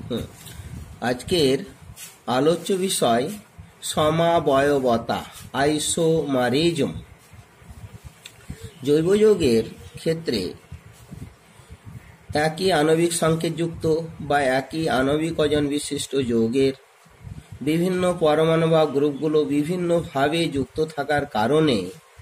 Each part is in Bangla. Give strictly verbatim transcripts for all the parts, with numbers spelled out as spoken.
হুম আজকের আলোচ্য বিষয় সমাবয়বতা, আইসোমারিজম। জৈব যৌগের ক্ষেত্রে একই আণবিক সংকেতযুক্ত বা একই আণবিক ওজন বিশিষ্ট যৌগের বিভিন্ন পরমাণু বা গ্রুপগুলো বিভিন্নভাবে যুক্ত থাকার কারণে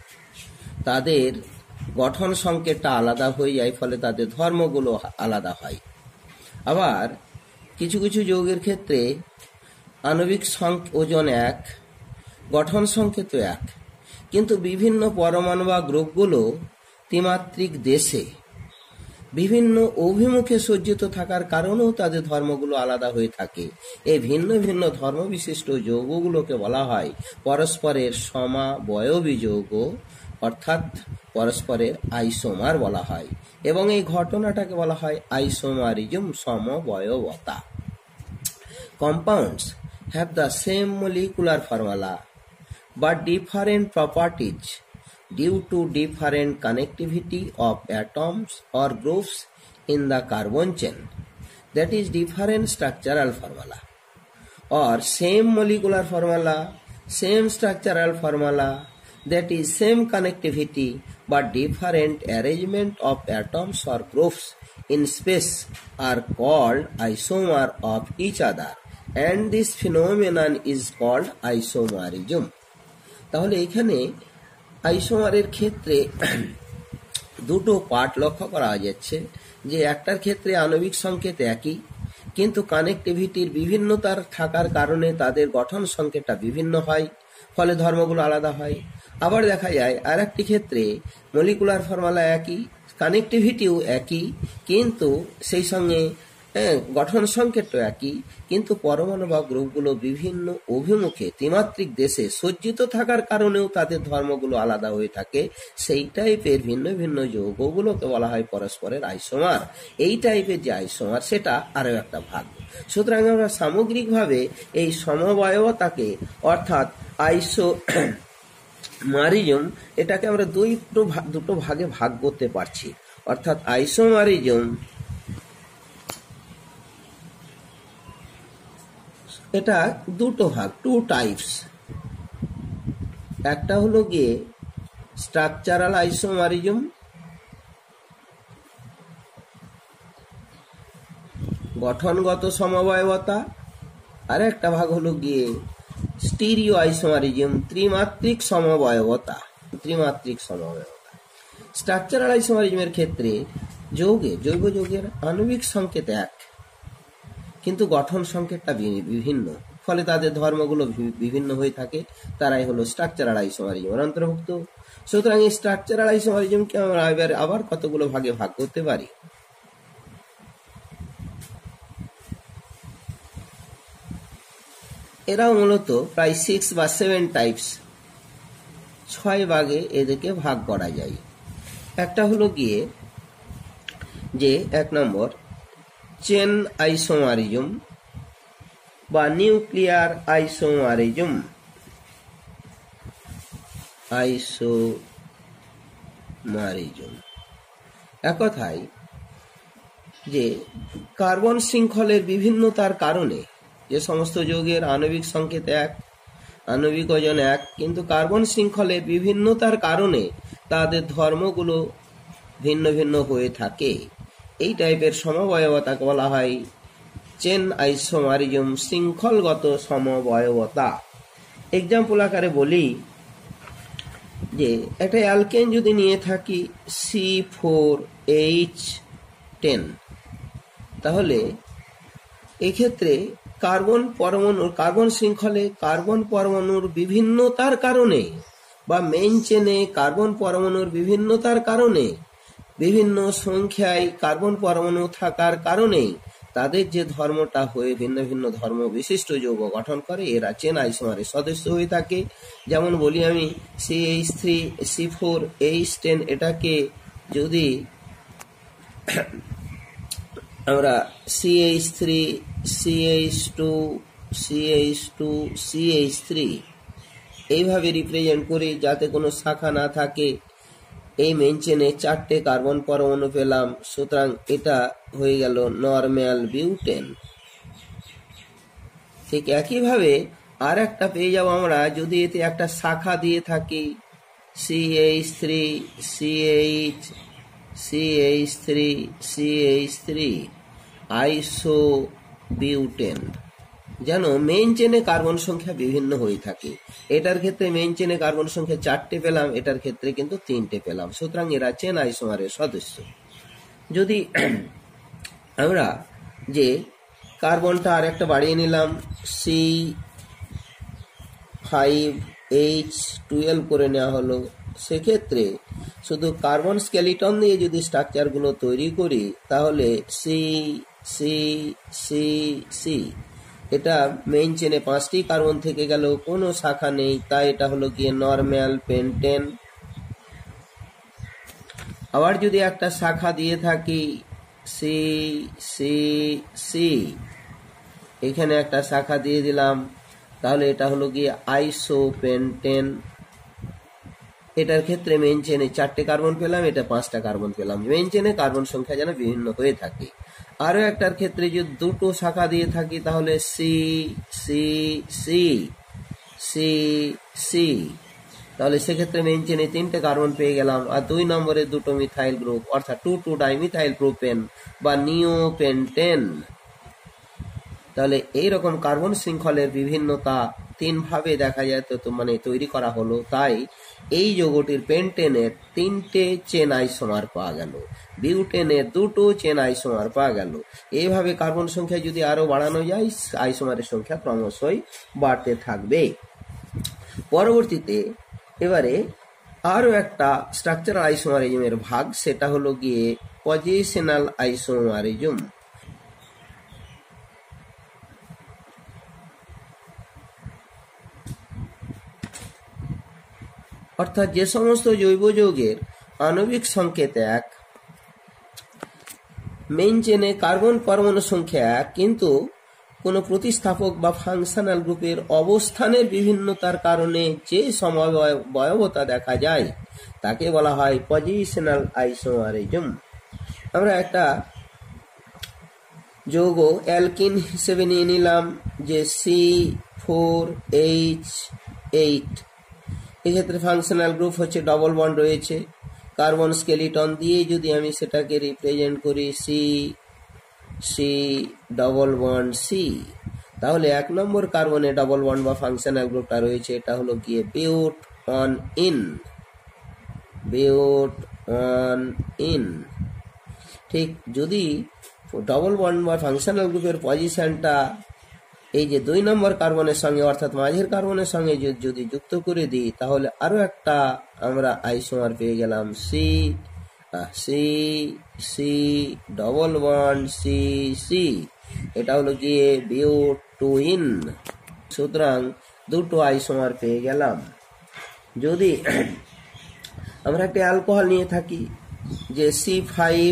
তাদের গঠন সংকেতটা আলাদা হয়ে যায়, ফলে তাদের ধর্মগুলো আলাদা হয়। আবার কিছু কিছু যৌগের ক্ষেত্রে আণবিক ওজন এক, গঠন সংকেত এক, কিন্তু বিভিন্ন পরমাণু বা গ্রুপগুলো ত্রিমাত্রিক দেশে বিভিন্ন অভিমুখে সজ্জিত থাকার কারণেও তাদের ধর্মগুলো আলাদা হয়ে থাকে। এই ভিন্ন ভিন্ন ধর্ম বিশিষ্ট যৌগগুলোকে বলা হয় পরস্পরের সমাবয়বী যৌগ, অর্থাৎ পরস্পরের আইসোমার বলা হয়, এবং এই ঘটনাটাকে বলা হয় আইসোমারিজম, সমবয়বতা। Compounds have the same molecular formula but different properties due to different connectivity of atoms or groups in the carbon chain, that is different structural formula, or same molecular formula, same structural formula, that is same connectivity but different arrangement of atoms or groups in space are called isomer of each other, and this phenomenon is called isomerism. তাহলে এখানে আইসোমারের ক্ষেত্রে দুটো পার্ট লক্ষ্য করা যাচ্ছে, যে একটার ক্ষেত্রে আণবিক সংকেত একই, কিন্তু কানেক্টিভিটির বিভিন্নতার থাকার কারণে তাদের গঠন সংকেতটা বিভিন্ন হয়, ফলে ধর্মগুলো আলাদা হয়। আবার দেখা যায় আর একটি ক্ষেত্রে মলিকুলার ফর্মুলা একই, কানেক্টিভিটিও একই, কিন্তু সেই সঙ্গে গঠন সংকেতটা একই, কিন্তু পরমাণু বা গ্রুপগুলো বিভিন্ন অভিমুখে ত্রিমাত্রিক দেশে সজ্জিত থাকার কারণেও তাদের ধর্মগুলো আলাদা হয়ে থাকে। সেই টাইপের ভিন্ন ভিন্ন যৌগগুলোকে বলা হয় পরস্পরের আইসোমার। এই টাইপের যে আইসোমার, সেটা আরো একটা ভাগ। সুতরাং আমরা সামগ্রিকভাবে এই সমবায়বতাকে, অর্থাৎ আইসো মারিজম, এটাকে আমরা দুটো দুটো ভাগে ভাগ করতে পারছি। অর্থাৎ আইসোমারিজম এটা দুটো ভাগ, টু টাইপস। একটা হলো গিয়ে স্ট্রাকচারাল আইসোমারিজম, গঠনগত সমবায়বতা, আর একটা ভাগ হলো গিয়ে স্টিরিও আইসোমারিজম, ত্রিমাত্রিক সমবায়বতা। ত্রিমাত্রিক সমবায়বতা স্ট্রাকচারাল আইসোমারিজমের ক্ষেত্রে যৌগে জৈব যৌগের আণবিক সংকেত এক, কিন্তু গঠন সংকেতটা বিভিন্ন, ফলে তাদের ধর্মগুলো বিভিন্ন হয়ে থাকে। তারাই হলো স্ট্রাকচারাল আইসোমারিজমের অন্তর্ভুক্ত। সুতরাং এই স্ট্রাকচারাল আইসোমারিজমকে আমরা এবার আবার কতগুলো ভাগে ভাগ করতে পারি। এরাও মূলত প্রায় সিক্স বা সেভেন টাইপস, ছয় ভাগে এদেরকে ভাগ করা যায়। একটা হলো গিয়ে যে এক নম্বর চেন আইসোমারিজম বা নিউক্লিয়ার আইসোমারিজম। আইসোমারিজম এক কথায় যে কার্বন শৃঙ্খলের বিভিন্নতার কারণে যে সমস্ত যৌগের আণবিক সংকেত এক, আণবিক ওজন এক, কিন্তু কার্বন শৃঙ্খলের বিভিন্নতার কারণে তাদের ধর্মগুলো ভিন্ন ভিন্ন হয়ে থাকে। এই টাইপের সমবায়বতাকে বলা হয় চেন আইসোমারিজম, শৃঙ্খলগত সমবায়বতা। এক্সাম্পল আকারে বলি যে একটা অ্যালকেন যদি নিয়ে থাকি সি ফোর এইচ টেন, তাহলে এক্ষেত্রে কার্বন পরমাণুর কার্বন শৃঙ্খলে কার্বন পরমাণুর বিভিন্নতার কারণে বা মেইন চেনে কার্বন পরমাণুর বিভিন্নতার কারণে, বিভিন্ন সংখ্যায় কার্বন পরমাণু থাকার কারণে তাদের যে ধর্মটা হয়ে ভিন্ন ভিন্ন ধর্ম বিশিষ্ট যৌগ গঠন করে, এরা চেন আইসোমারের সদস্য হয়ে থাকে। যেমন বলি আমি C H three C four H ten, এটাকে যদি আমরা C H three C H two C H two C H three এইভাবে রিপ্রেজেন্ট করি, যাতে কোনো শাখা না থাকে। এই মেইন চেনে চারটে কার্বন পরমাণু পেলাম, সুতরাং এটা হয়ে গেল নরমাল বিউটেন। ঠিক একইভাবে আর একটা পেয়ে যাবো আমরা, যদি এতে একটা শাখা দিয়ে থাকি C H three C H C H three C H three isobutane, যেন মেইন চেনে কার্বন সংখ্যা বিভিন্ন হয়ে থাকে। এটার ক্ষেত্রে মেইন চেনে কার্বন সংখ্যা চারটে পেলাম, এটার ক্ষেত্রে কিন্তু তিনটে পেলাম, সুতরাং এরা চেন আইসোমারের সদস্য। যদি আমরা যে কার্বনটা আর একটা বাড়িয়ে নিলাম, সি ফাইভ এইচ টুয়েলভ করে নেওয়া হলো, সেক্ষেত্রে শুধু কার্বন স্কেলিটন দিয়ে যদি স্ট্রাকচারগুলো তৈরি করি তাহলে সি সি সি সি, এটা মেইন চেনে পাঁচটি কার্বন থেকে গেল, কোনো শাখা নেই, তাই এটা হলো গিয়ে নরমাল পেন্টেন। আবার যদি একটা শাখা দিয়ে থাকি সি সি সি, এখানে একটা শাখা দিয়ে দিলাম, তাহলে এটা হলো গিয়ে আইসোপেন্টেন। এটার ক্ষেত্রে মেইন চেনে চারটে কার্বন পেলাম, এটা পাঁচটা কার্বন পেলাম, মেইন চেনে কার্বন সংখ্যা যেন বিভিন্ন হয়ে থাকে। আরো একটার ক্ষেত্রে যদি দুটো শাখা দিয়ে থাকি তাহলে C C C C C, তাহলে সেক্ষেত্রে মেইন চেনে তিনটে কার্বন পেয়ে গেলাম। আর দুই নম্বরে দুটো মিথাইল গ্রুপ, অর্থাৎ টু টু ডাইমিথাইল প্রোপেন বা নিওপেন্টেন। তাহলে এইরকম কার্বন শৃঙ্খলের বিভিন্নতা তিন ভাবে দেখা যায়, তো মানে তৈরি করা হলো। তাই এই যৌগটির পেন্টেনের তিনটে চেন আইসোমার পাওয়া গেল, বিউটেনের দুটো চেন আইসোমার পাওয়া গেল। এইভাবে কার্বন সংখ্যা যদি আরো বাড়ানো যায়, আইসোমারের সংখ্যা ক্রমশই বাড়তে থাকবে। পরবর্তীতে এবারে আরো একটা স্ট্রাকচারাল আইসোমারিজমের ভাগ, সেটা হলো গিয়ে পজিশনাল আইসোমারিজম। অর্থাৎ যে সমস্ত জৈব যৌগের আণবিক সংকেত এক, মেইন চেনে কার্বন পরমাণু সংখ্যা এক, কিন্তু কোন প্রতিস্থাপক বা ফাংশনাল গ্রুপের অবস্থানের বিভিন্নতার কারণে যে সমবয়বতা দেখা যায় তাকে বলা হয় পজিশনাল আইসোমারিজম। আমরা একটা যৌগ অ্যালকিন হিসেবে নিয়ে নিলাম যে সি ফোর এইচ এইট, এক্ষেত্রে ফাংশনাল গ্রুপ হচ্ছে ডবল বন্ড রয়েছে, কার্বন স্কেলিটন দিয়ে যদি আমি সেটাকে রিপ্রেজেন্ট করি C C double bond C, তাহলে এক নম্বর কার্বনে ডবল বন্ড বা ফাংশনাল গ্রুপটা রয়েছে, এটা হলো গিয়ে butene, butene. ঠিক যদি ডবল বন্ড বা ফাংশনাল গ্রুপের পজিশনটা এই যে দুই নম্বর কার্বনের সঙ্গে অর্থাৎ মাঝের কার্বনের সঙ্গে যদি যুক্ত করে দিই, তাহলে আরো একটা আমরা আইসোমার পেয়ে গেলাম C C C double bond C C, এটা হলো গিয়ে বিউট টু ইন। সুতরাং দুটো আইসোমার পেয়ে গেলাম। যদি আমরা একটা অ্যালকোহল নিয়ে থাকি যে সি ফাইভ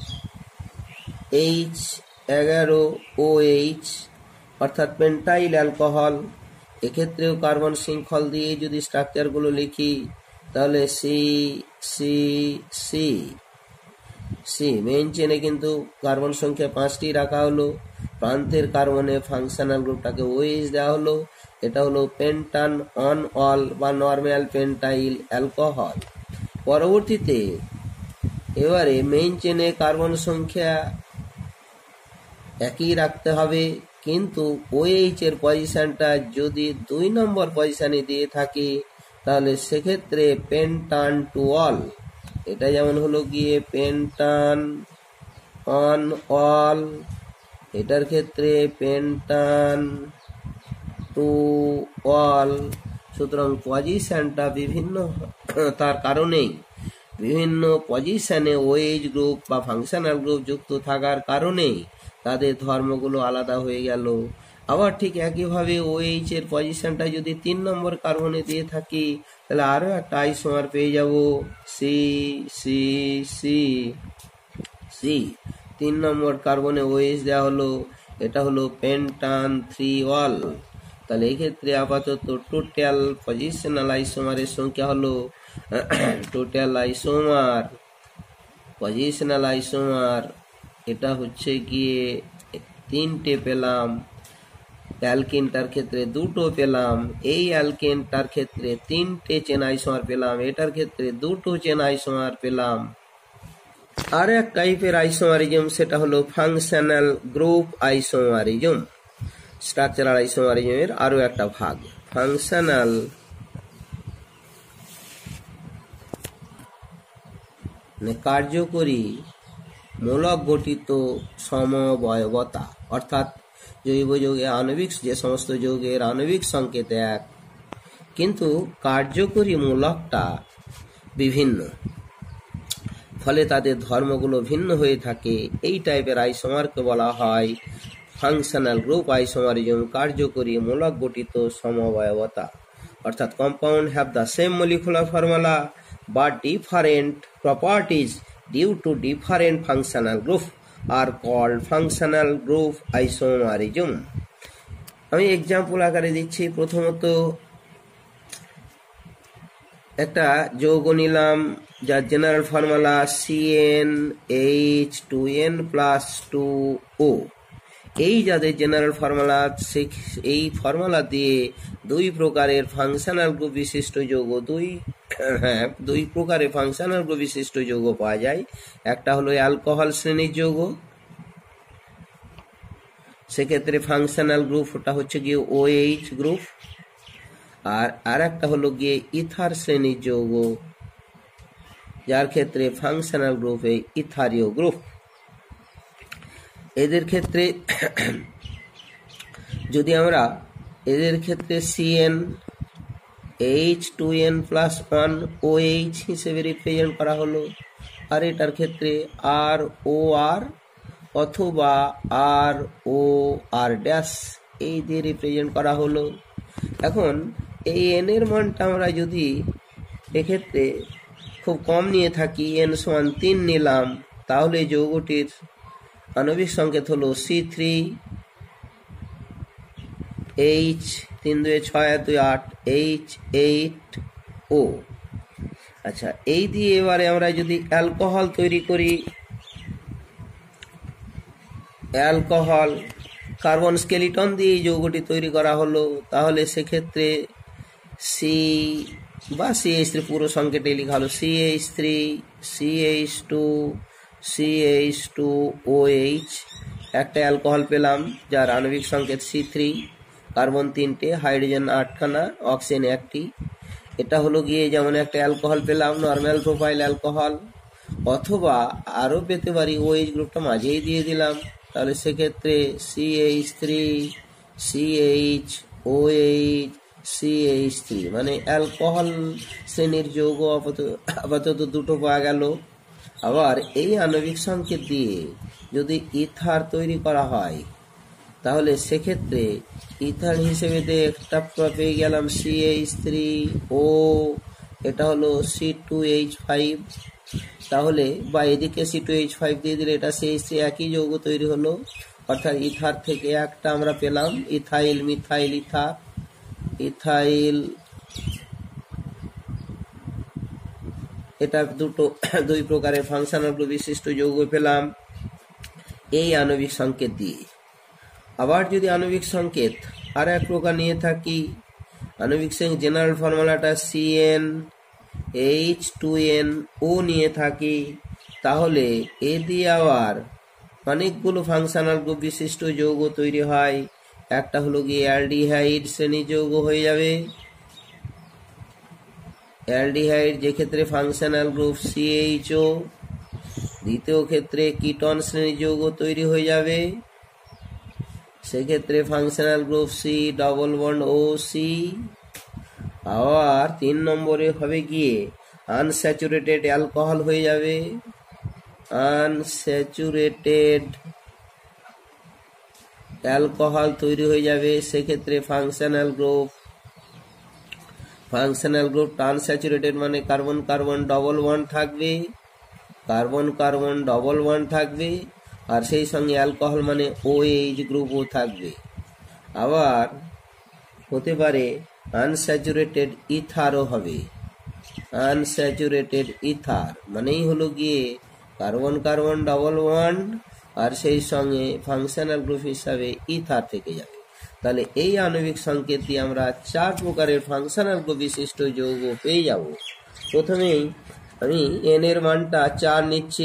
এইচ এগারো ও এইচ, অর্থাৎ পেন্টাইল অ্যালকোহল, এক্ষেত্রেও কার্বন শৃঙ্খল দিয়ে যদি স্ট্রাকচারগুলো লিখি তাহলে C C C C, main চেনে কিন্তু কার্বন সংখ্যা পাঁচটি রাখা হলো, প্রান্তের কার্বনে ফাংশনাল গ্রুপটাকে ওএইচ দেওয়া হলো, এটা হলো পেন্টান অন অল বা নরমাল পেন্টাইল অ্যালকোহল। পরবর্তীতে এবারে মেইন চেনে কার্বন সংখ্যা একই রাখতে হবে, কিন্তু ওএইচ এর পজিশনটা যদি দুই নম্বর পজিশনে দিয়ে থাকি তাহলে সেক্ষেত্রে পেন্টান টু অল, এটা যেমন হলো গিয়ে পেন্টান অন অল, এটার ক্ষেত্রে পেন্টান টু অল। সুতরাং পজিশনটা বিভিন্ন তার কারণেই বিভিন্ন পজিশনে ওএইচ গ্রুপ বা ফাংশনাল গ্রুপ যুক্ত থাকার কারণেই তাদের ধর্মগুলো আলাদা হয়ে গেল। আবার ঠিক একইভাবে ওএইচ এর পজিশনটা যদি তিন নম্বর কার্বনে দিয়ে থাকি তাহলে আরো একটা আইসোমার পেয়ে যাব সি সি সি সি, তিন নম্বর কার্বনে ওএইচ দেওয়া হলো, এটা হলো পেন্টান থ্রি অল। তাহলে এই ক্ষেত্রে আপাতত টোটাল পজিশনাল আইসোমারের সংখ্যা হলো টোটাল আইসোমার পজিশনাল আইসোমার এটা হচ্ছে গিয়ে তিনটে পেলাম, অ্যালকিনটার ক্ষেত্রে দুটো পেলাম, এই অ্যালকেনটার ক্ষেত্রে তিনটে চেন আইসোমার পেলাম, এটার ক্ষেত্রে দুটো চেন আইসোমার পেলাম। আর এক টাইপের আইসোমারিজম, সেটা হলো ফাংশনাল গ্রুপ আইসোমারিজম। স্ট্রাকচারাল আইসোমারিজমের আরো একটা ভাগ ফাংশনাল কার্যকরী মূলক গঠিত সমবয়বতা, অর্থাৎ জৈব যৌগে আণবিক যে সমস্ত যৌগের আণবিক সংকেত এক, কিন্তু কার্যকরী মূলকটা বিভিন্ন, ফলে তাদের ধর্মগুলো ভিন্ন হয়ে থাকে। এই টাইপের আইসোমারকে বলা হয় ফাংশনাল গ্রুপ আইসোমারিজম, কার্যকরী মূলক গঠিত সমবয়বতা। অর্থাৎ compound have the same molecular formula but different properties due to different functional group are called functional group isomerism. আমি এক্সাম্পল আকারে দিচ্ছি। প্রথমত একটা যৌগ নিলাম যার general formula C N H two n plus two O. এই যাদের জেনারেল ফর্মুলা, এই ফর্মুলা দিয়ে দুই প্রকারের ফাংশনাল গ্রুপ বিশিষ্ট যৌগ দুই হ্যাঁ দুই প্রকারের ফাংশনাল গ্রুপ বিশিষ্ট যৌগ পাওয়া যায়। একটা হলো অ্যালকোহল শ্রেণীর যৌগ, সেক্ষেত্রে ফাংশনাল গ্রুপ ওটা হচ্ছে গিয়ে ওএইচ গ্রুপ। আর আর একটা হলো গিয়ে ইথার শ্রেণীর যৌগ, যার ক্ষেত্রে ফাংশনাল গ্রুপ এই ইথারীয় গ্রুপ। এদের ক্ষেত্রে যদি আমরা এদের ক্ষেত্রে Cn H two n plus one O H হিসেবে রিপ্রেজেন্ট করা হলো, আর এটার ক্ষেত্রে আর ও আর অথবা আর ও আর ড্যাশ এই দিয়ে রিপ্রেজেন্ট করা হলো। এখন এই এন এর মানটা আমরা যদি এক্ষেত্রে খুব কম নিয়ে থাকি, এন সমান তিন নিলাম, তাহলে যৌগটির আণবিক সংকেত হলো সি থ্রি এইচ তিন দুই ছয় আর দুই আট এইচ এইট ও। আচ্ছা, এই দিয়ে এবারে আমরা যদি অ্যালকোহল তৈরি করি, অ্যালকোহল কার্বন স্কেলিটন দিয়ে যৌগটি তৈরি করা হলো, তাহলে সেক্ষেত্রে সি বা সিএইচ থ্রি পুরো সংকেটে লেখা হলো CH three CH two CH two OH. একটা অ্যালকোহল পেলাম যার আণবিক সংকেত সি থ্রি, কার্বন তিনটে, হাইড্রোজেন আটখানা, অক্সিজেন একটি। এটা হলো গিয়ে যেমন একটা অ্যালকোহল পেলাম, নর্মাল প্রোফাইল অ্যালকোহল, অথবা আরও পেতে পারি ওএইচ গ্রুপটা মাঝেই দিয়ে দিলাম, তাহলে সেক্ষেত্রে CH three CH OH CH three, মানে অ্যালকোহল শ্রেণীর যৌগ আপাতত দুটো পাওয়া গেল। আবার এই আণবিক সংকেত দিয়ে যদি ইথার তৈরি করা হয়, তাহলে সেক্ষেত্রে ইথার হিসেবে একটা পেয়ে গেলাম সিএইচ থ্রি ও, এটা হলো সি টু এইচ ফাইভ, তাহলে বা এদিকে সি টু এইচ ফাইভ দিয়ে দিলে এটা সিএইচ থ্রি একই যৌগ তৈরি হলো। অর্থাৎ ইথার থেকে একটা আমরা পেলাম ইথাইল মিথাইল ইথার, ইথাইল, এটা দুটো দুই প্রকারের ফাংশনাল গ্রুপ বিশিষ্ট যৌগ পেলাম এই আণবিক সংকেত দিয়ে। আবার যদি আণবিক সংকেত আর এক প্রকার নিয়ে থাকি, আণবিক সংকেত জেনারেল ফর্মুলাটা Cn H two n O নিয়ে থাকি, তাহলে এ দিয়ে আবার অনেকগুলো ফাংশনাল গ্রুপ বিশিষ্ট যৌগ তৈরি হয়। একটা হলো গিয়ে অ্যালডিহাইড শ্রেণীর যৌগ হয়ে যাবে, অ্যালডিহাইড যে ক্ষেত্রে ফাংশনাল গ্রুপ সিএইচও। দ্বিতীয় ক্ষেত্রে কিটন শ্রেণীর যৌগ তৈরি হয়ে যাবে, সেক্ষেত্রে functional group C double bond O C. আবার তিন নম্বরে হবে গিয়ে আনস্যাচুরেটেড অ্যালকোহল হয়ে যাবে, আনস্যাচুরেটেড অ্যালকোহল তৈরি হয়ে যাবে, সেক্ষেত্রে functional group functional group unsaturated মানে কার্বন কার্বন ডবল বন্ড থাকবে, কার্বন কার্বন ডবল বন্ড থাকবে, আর সেই সঙ্গে অ্যালকোহল মানে ওএইচ গ্রুপও থাকবে। আবার হতে পারে আনস্যাচুরেটেড ইথারও হবে, আনস্যাচুরেটেড ইথার মানেই হলো গিয়ে কার্বন কার্বন ডবল বন্ড, আর সেই সঙ্গে ফাংশনাল গ্রুপ হিসাবে ইথার থেকে যাবে। তাহলে এই আণবিক সংকেত দিয়ে আমরা চার প্রকারের ফাংশনাল গ্রুপ বিশিষ্ট যৌগ পেয়ে যাব। প্রথমেই আমি এন এর মানটা চার নিচ্ছি।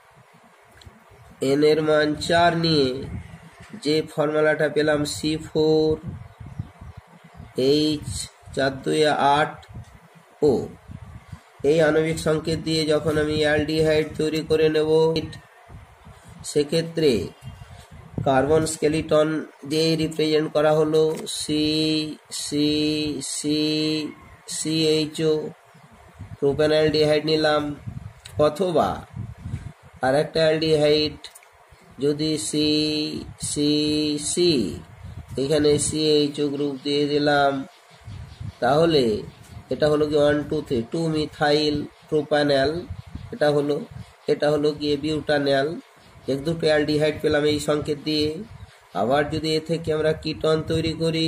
এন এর মান চার নিয়ে যে ফর্মুলাটা পেলাম সি ফোর এইচ চার দুই আট ও, এই আণবিক সংকেত দিয়ে যখন আমি অ্যালডিহাইড তৈরি করে নেব, সেক্ষেত্রে কার্বন স্কেলিটন দিয়ে রিপ্রেজেন্ট করা হলো C C C C H O, propane aldehyde নিলাম, অথবা আর একটা অ্যালডিহাইড যদি সি সি সি এখানে সি এইচ ও গ্রুপ দিয়ে দিলাম, তাহলে এটা হলো কি one two three two methyl propanol, এটা হলো এটা হলো গিয়ে বিউটানল। এক দুটো অ্যালডিহাইড পেলাম এই সংকেত দিয়ে। আবার যদি এ থেকে আমরা কিটন তৈরি করি,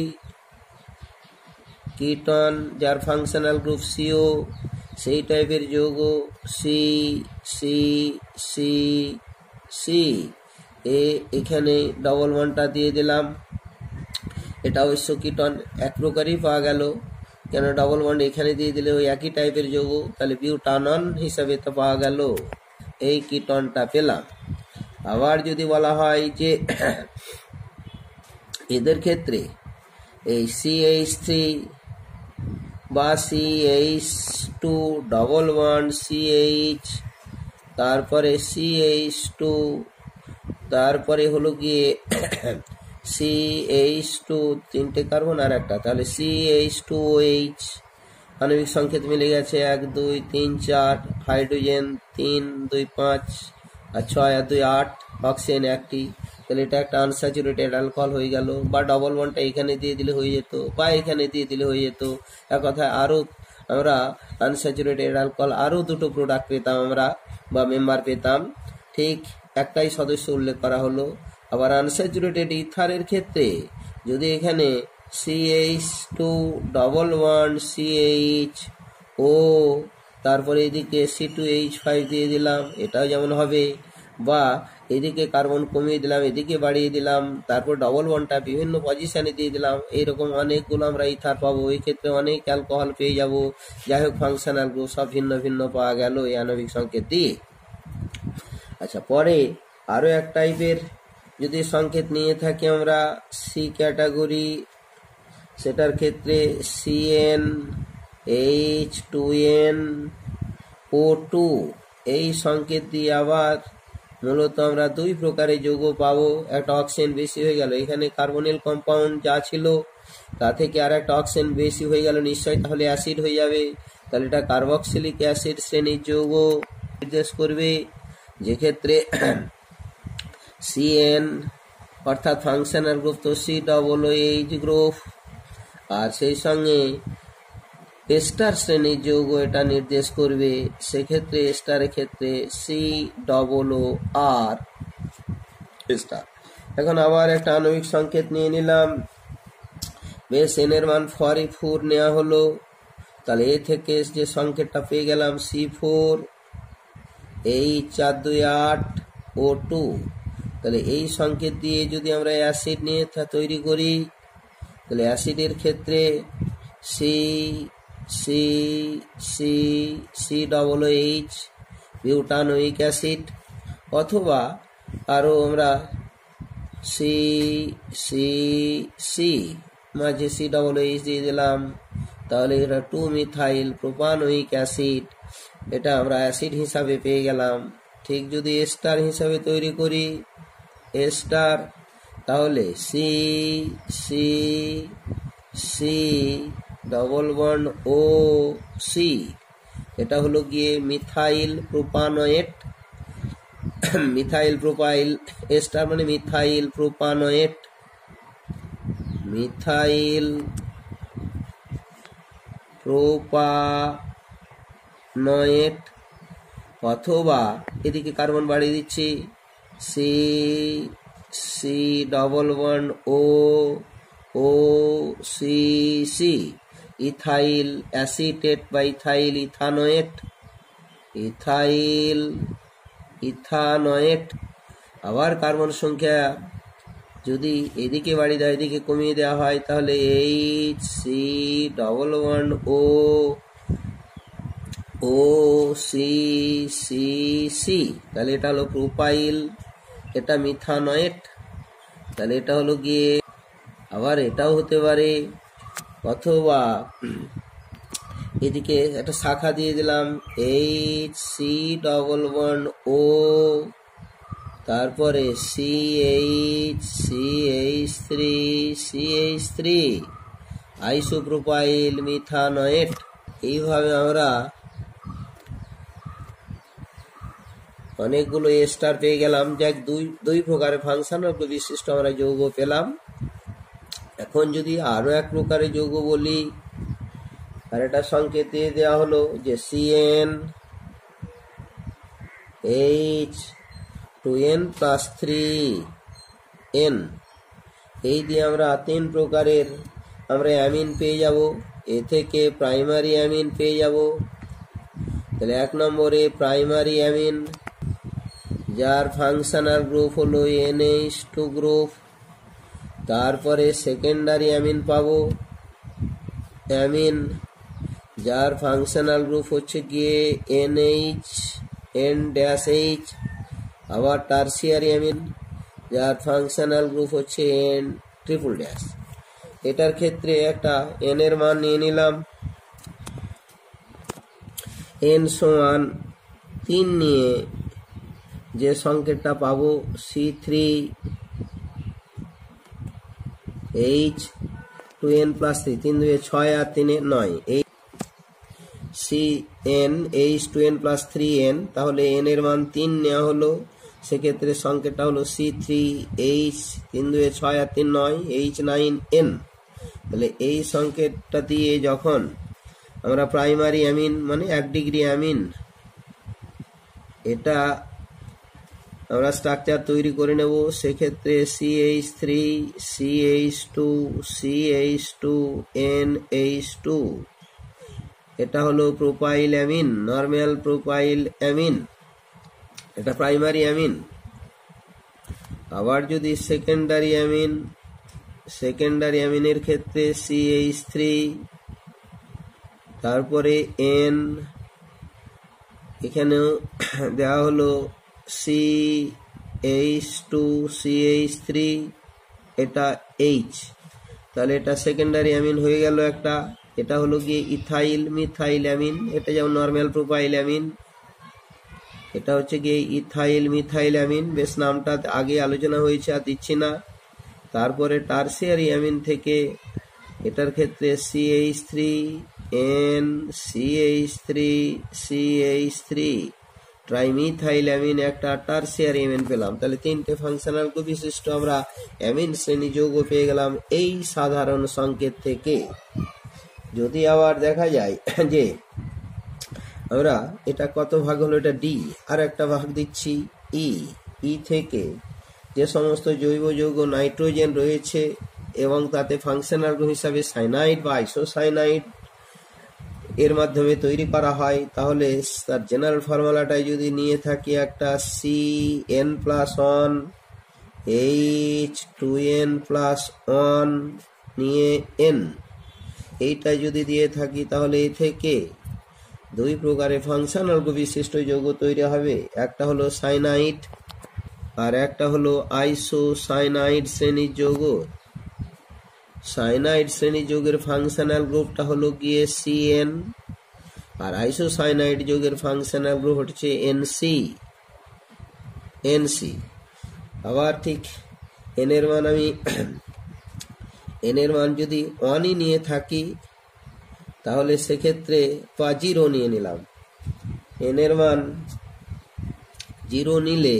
কিটন যার ফাংশনাল গ্রুপ সিও, সেই টাইপের যৌগ সি সি সি সি এ এখানে ডবল ওয়ানটা দিয়ে দিলাম, এটা অবশ্য কিটন এক প্রকারই পাওয়া গেল, কেন ডবল ওয়ান এখানে দিয়ে দিলে ওই একই টাইপের যৌগ, তাহলে বিউটানন হিসাবে তো পাওয়া গেল, এই কিটনটা পেলাম। আবার যদি বলা হয় যে এদের ক্ষেত্রে এই সি এইচ থ্রি বা C H two double one C H, তারপরে সি এইচ টু, তারপরে হলো গিয়ে সি এইচ টু তিনটে কার্বন আর একটা, তাহলে সি এইচ টু এইচ আণবিক সংকেত মিলে গেছে এক দুই তিন চার, হাইড্রোজেন তিন দুই পাঁচ আর ছয় আর দুই আট, অক্সিজেন একটি, তাহলে এটা একটা আনস্যাচুরেটেড অ্যালকোহল হয়ে গেল। বা ডবল ওয়ানটা এখানে দিয়ে দিলে হয়ে যেত, বা এখানে দিয়ে দিলে হয়ে যেত। এক কথায় আরও আমরা আনস্যাচুরেটেড অ্যালকোহল আরও দুটো প্রোডাক্ট পেতাম আমরা, বা মেম্বার পেতাম। ঠিক একটাই সদস্য উল্লেখ করা হলো। আবার আনস্যাচুরেটেড ইথারের ক্ষেত্রে যদি এখানে C H two double one C H O, তারপরে এদিকে সি টু এইচ ফাইভ দিয়ে দিলাম, এটাও যেমন হবে। বা এদিকে কার্বন কমিয়ে দিলাম, এদিকে বাড়িয়ে দিলাম, তারপর ডবল ওয়ানটা বিভিন্ন পজিশনে দিয়ে দিলাম, এইরকম অনেকগুলো আমরা ইথার পাবো। এই ক্ষেত্রে অনেক অ্যালকোহল পেয়ে যাব। যাই হোক, ফাংশনাল গ্রুপ সব ভিন্ন ভিন্ন পাওয়া গেল এই আণবিক সংকেত দিয়ে। আচ্ছা, পরে আরও এক টাইপের যদি সংকেত নিয়ে থাকি আমরা সি ক্যাটাগরি, সেটার ক্ষেত্রে Cn H two n O two, এই সংকেত দিয়ে আবার মূলত আমরা দুই প্রকারের যৌগ পাবো। একটা অক্সিজেন বেশি হয়ে গেল, এখানে কার্বনিল কম্পাউন্ড যা ছিল তা থেকে আর একটা অক্সিজেন বেশি হয়ে গেল নিশ্চয়ই, তাহলে অ্যাসিড হয়ে যাবে। তাহলে এটা কার্বক্সিলিক অ্যাসিড শ্রেণীর যৌগ নির্দেশ করবে, যেক্ষেত্রে সিএন অর্থাৎ ফাংশনাল গ্রুপ তো সি ডবল এইচ গ্রুপ, আর সেই সঙ্গে এস্টার শ্রেণীর যৌগ এটা নির্দেশ করবে। সেক্ষেত্রে এস্টারের ক্ষেত্রে সি ডবল ও আর এস্টার। এখন আবার একটা আণবিক সংকেত নিয়ে নিলাম, বেশ এন এর মান ফোর ফোর নেওয়া হলো, তাহলে এ থেকে যে সংকেতটা পেয়ে গেলাম সি ফোর এইচ চার দুই আট ও টু। তাহলে এই সংকেত দিয়ে যদি আমরা অ্যাসিড নিয়ে তৈরি করি, তাহলে অ্যাসিডের ক্ষেত্রে C C C C double H butanoic acid, অথবা আরও আমরা সি সি সি মাঝে সি ডবল এইচ দিয়ে দিলাম, তাহলে এটা টু মিথাইল প্রোপানোইক অ্যাসিড, এটা আমরা অ্যাসিড হিসাবে পেয়ে গেলাম। ঠিক যদি এস্টার হিসাবে তৈরি করি এস্টার, তাহলে C C C double bond O C, এটা হলো গিয়ে methyl propanoate, methyl propyl ester মানে মিথাইল প্রোপানয়েট, মিথাইল প্রোপানয়েট, অথবা এদিকে কার্বন বাড়িয়ে দিচ্ছি C C double one O O C C ethyl acetate বা ইথাইল ইথানোয়েট, ইথাইল ইথানোয়েট। আবার কার্বন সংখ্যা যদি এদিকে বাড়ি দেওয়া এদিকে কমিয়ে দেওয়া হয় তাহলে H C double one O O C C C, তাহলে এটা হলো প্রোপাইল, এটা মিথানয়েট, তাহলে এটা হলো গিয়ে আবার এটাও হতে পারে, অথবা এদিকে একটা শাখা দিয়ে দিলাম H C double one O, তারপরে C H C H three C H three isopropyl methanoate. এইভাবে আমরা অনেকগুলো এস্টার পেয়ে গেলাম, যাক দুই দুই প্রকারের ফাংশনাল গ্রুপ বিশিষ্ট আমরা যৌগ পেলাম। এখন যদি আরো এক প্রকারের যৌগ বলি, আর এটা সংকেত দিয়ে দেওয়া হলো যে Cn H two n plus three N, এই দিয়ে আমরা তিন প্রকারের আমরা অ্যামিন পেয়ে যাব। এ থেকে প্রাইমারি অ্যামিন পেয়ে যাব। তাহলে এক নম্বরে প্রাইমারি অ্যামিন, যার ফাংশনাল গ্রুপ হলো এনএইচ টু গ্রুপ। তারপরে সেকেন্ডারি অ্যামিন পাবো, অ্যামিন যার ফাংশনাল গ্রুপ হচ্ছে গিয়ে এনএইচ এন ড্যাশ এইচ। আবার টারসিয়ারি অ্যামিন, যার ফাংশনাল গ্রুপ হচ্ছে এন ট্রিপল ড্যাশ। এটার ক্ষেত্রে একটা এন এর মান নিয়ে নিলাম, এন সমান তিন নিয়ে যে সংকেতটা পাবো C three H two n plus three, তিন দুয়ে ছয় আর তিনে নয়, এই C N H two n plus three N, তাহলে এন এর মান তিন নেওয়া হলো। সেক্ষেত্রে সংকেতটা হলো সি থ্রি এইচ, তিন দুয়ে ছয় আর তিন নয়, এইচ নাইন এন। তাহলে এই সংকেতটা দিয়ে যখন আমরা প্রাইমারি অ্যামিন মানে এক ডিগ্রি অ্যামিন এটা আমরা স্ট্রাকচার তৈরি করে নেব, সেক্ষেত্রে C H three C H two C H two N H two, এটা হলো propyl amine, normal propyl amine, এটা প্রাইমারি অ্যামিন। আবার যদি সেকেন্ডারি অ্যামিন, সেকেন্ডারি অ্যামিনের ক্ষেত্রে সি এইচ থ্রি তারপরে এন, এখানেও দেওয়া হলো C H two C H three, এটা এইচ, তাহলে এটা সেকেন্ডারি অ্যামিন হয়ে গেল একটা। এটা হলো গিয়ে ইথাইল মিথাইল অ্যামিন, এটা যেমন নরমাল প্রোপাইল অ্যামিন, এটা হচ্ছে গিয়ে ইথাইল মিথাইল অ্যামিন, বেশ নামটা আগে আলোচনা হয়েছে আর দিচ্ছি না। তারপরে টারসিয়ারি অ্যামিন থেকে এটার ক্ষেত্রে C H three N C H three C H three trimethyl amine, একটা টারসিয়ারি অ্যামিন পেলাম। তাহলে তিনটে ফাংশনাল গ্রুপ বিশিষ্ট আমরা অ্যামিন শ্রেণী যৌগ পেয়ে গেলাম এই সাধারণ সংকেত থেকে। যদি আবার দেখা যায় যে আমরা এটা কত ভাগ হলো, এটা ডি, আর একটা ভাগ দিচ্ছি ই, ই থেকে যে সমস্ত জৈব যৌগ নাইট্রোজেন রয়েছে এবং তাতে ফাংশনাল গ্রুপ হিসাবে সাইনাইড বা আইসোসাইনাইড এর মাধ্যমে তৈরি করা হয়, তাহলে তার জেনারেল ফর্মুলাটাই যদি নিয়ে থাকি একটা C n plus one H two n plus one নিয়ে এন, এইটা যদি দিয়ে থাকি তাহলে এ থেকে দুই প্রকারের ফাংশনাল গ্রুপ বিশিষ্ট যৌগ তৈরি হবে, একটা হলো সাইনাইড আর একটা হলো আইসোসাইনাইড শ্রেণীর যৌগ। সাইনাইড শ্রেণীর যৌগের ফাংশনাল গ্রুপটা হলো গিয়ে সিএন, আর আইসোসাইনাইড যৌগের ফাংশনাল গ্রুপ হচ্ছে এনসি এনসি। আবার ঠিক এন এর মান আমি এন এর মান যদি ওয়ানই নিয়ে থাকি তাহলে সেক্ষেত্রে বা জিরো নিয়ে নিলাম, এন এর মান জিরো নিলে